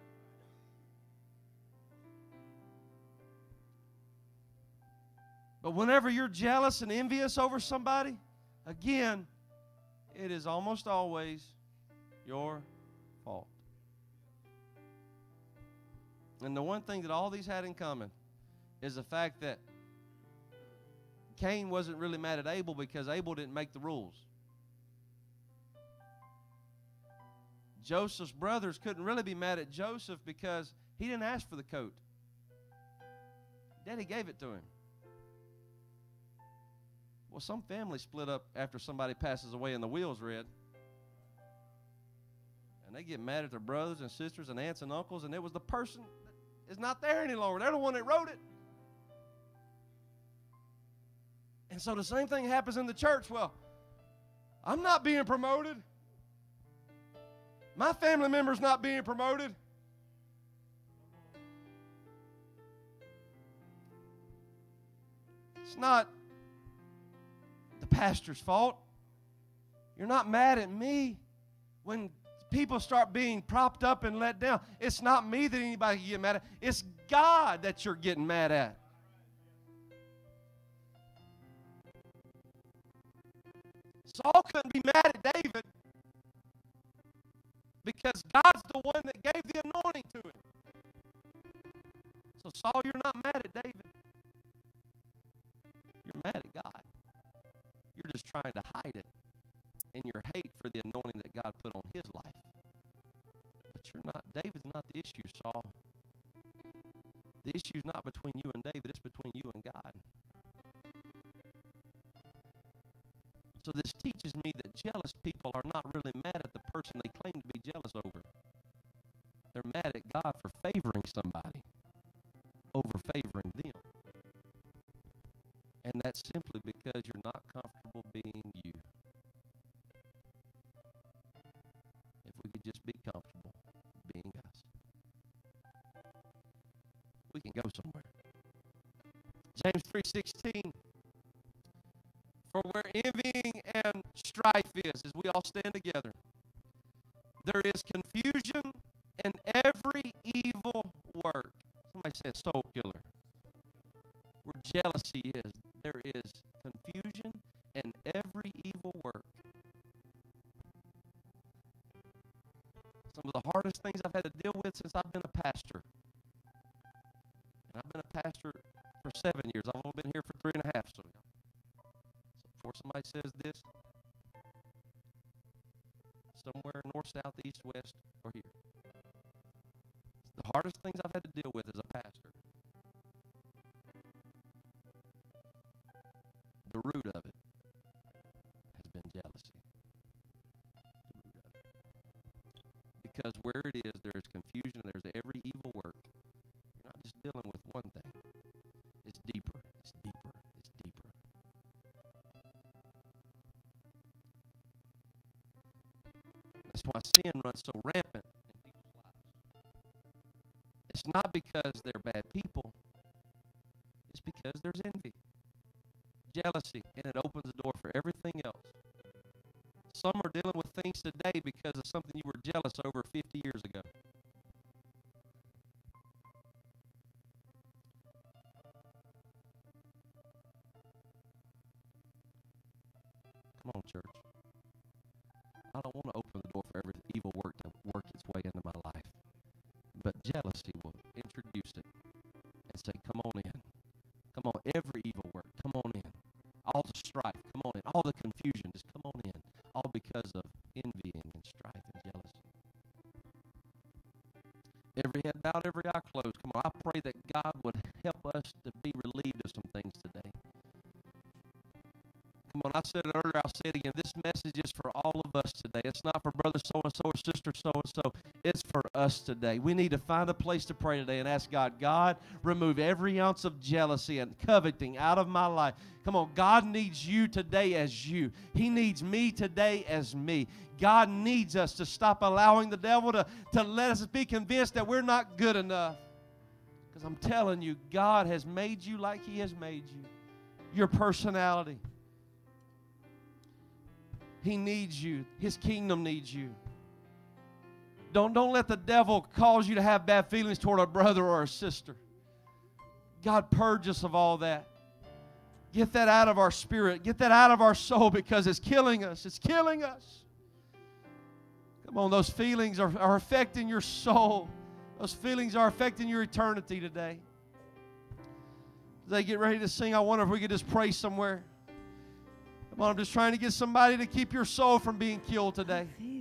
But whenever you're jealous and envious over somebody, again, it is almost always your fault. And the one thing that all these had in common is the fact that Cain wasn't really mad at Abel because Abel didn't make the rules. Joseph's brothers couldn't really be mad at Joseph because he didn't ask for the coat. Daddy gave it to him. Well, some families split up after somebody passes away and the will's read. And they get mad at their brothers and sisters and aunts and uncles, and it was the person that is not there any longer. They're the one that wrote it. And so the same thing happens in the church. Well, I'm not being promoted. My family member's not being promoted. It's not the pastor's fault. You're not mad at me when people start being propped up and let down. It's not me that anybody can get mad at. It's God that you're getting mad at. Saul couldn't be mad at David because God's the one that gave the anointing to him. So Saul, you're not mad at David. You're mad at God. You're just trying to hide it in your hate for the anointing that God put on his life. But you're not, David's not the issue, Saul. The issue's not between you and David, it's between you and God. So this teaches me that jealous people are not really mad at the person they claim to be jealous over. They're mad at God for favoring somebody over favoring them. And that's simply because you're not comfortable being you. If we could just be comfortable being us, we can go somewhere. James three sixteen. For where envying and strife is, as we all stand together, there is confusion and every evil work. Somebody said soul killer. Where jealousy is, there is confusion and every evil work. Some of the hardest things I've had to deal with since I've been a pastor. And I've been a pastor for seven years. I've only been here for three and a half. So before somebody says this, somewhere north, south, east, west, or here. It's the hardest things I've had to deal with as a pastor. The root of it has been jealousy. The root of it. Because where it is, there is confusion, there's every evil work. You're not just dealing with one thing. It's deeper, it's deeper, it's deeper. That's why sin runs so rampant in people's lives. It's not because they're bad people. It's because there's envy, jealousy, and it opens the door for everything else. Some are dealing with things today because of something you were jealous over fifty years ago. Come on, church. I don't want to open the door for every evil work to work its way into my life. But jealousy will introduce it and say, come on in. Come on, every evil work, come on in. All the strife, come on in. All the confusion, just come on in. All because of envying and strife and jealousy. Every head bowed, every eye closed. Come on, I pray that God would help us to be relieved of some things today. Come on, I said it earlier, I'll say it again. This message is for all of us today. It's not for brother so-and-so or sister so-and-so. It's for us today. We need to find a place to pray today and ask God, God, remove every ounce of jealousy and coveting out of my life. Come on, God needs you today as you. He needs me today as me. God needs us to stop allowing the devil to, to let us be convinced that we're not good enough. Because I'm telling you, God has made you like He has made you. your personality. He needs you. His kingdom needs you. Don't, don't let the devil cause you to have bad feelings toward a brother or a sister. God, purge us of all that. Get that out of our spirit. Get that out of our soul, because it's killing us. It's killing us. Come on, those feelings are, are affecting your soul. Those feelings are affecting your eternity today. As they get ready to sing, I wonder if we could just pray somewhere. Come on, I'm just trying to get somebody to keep your soul from being killed today.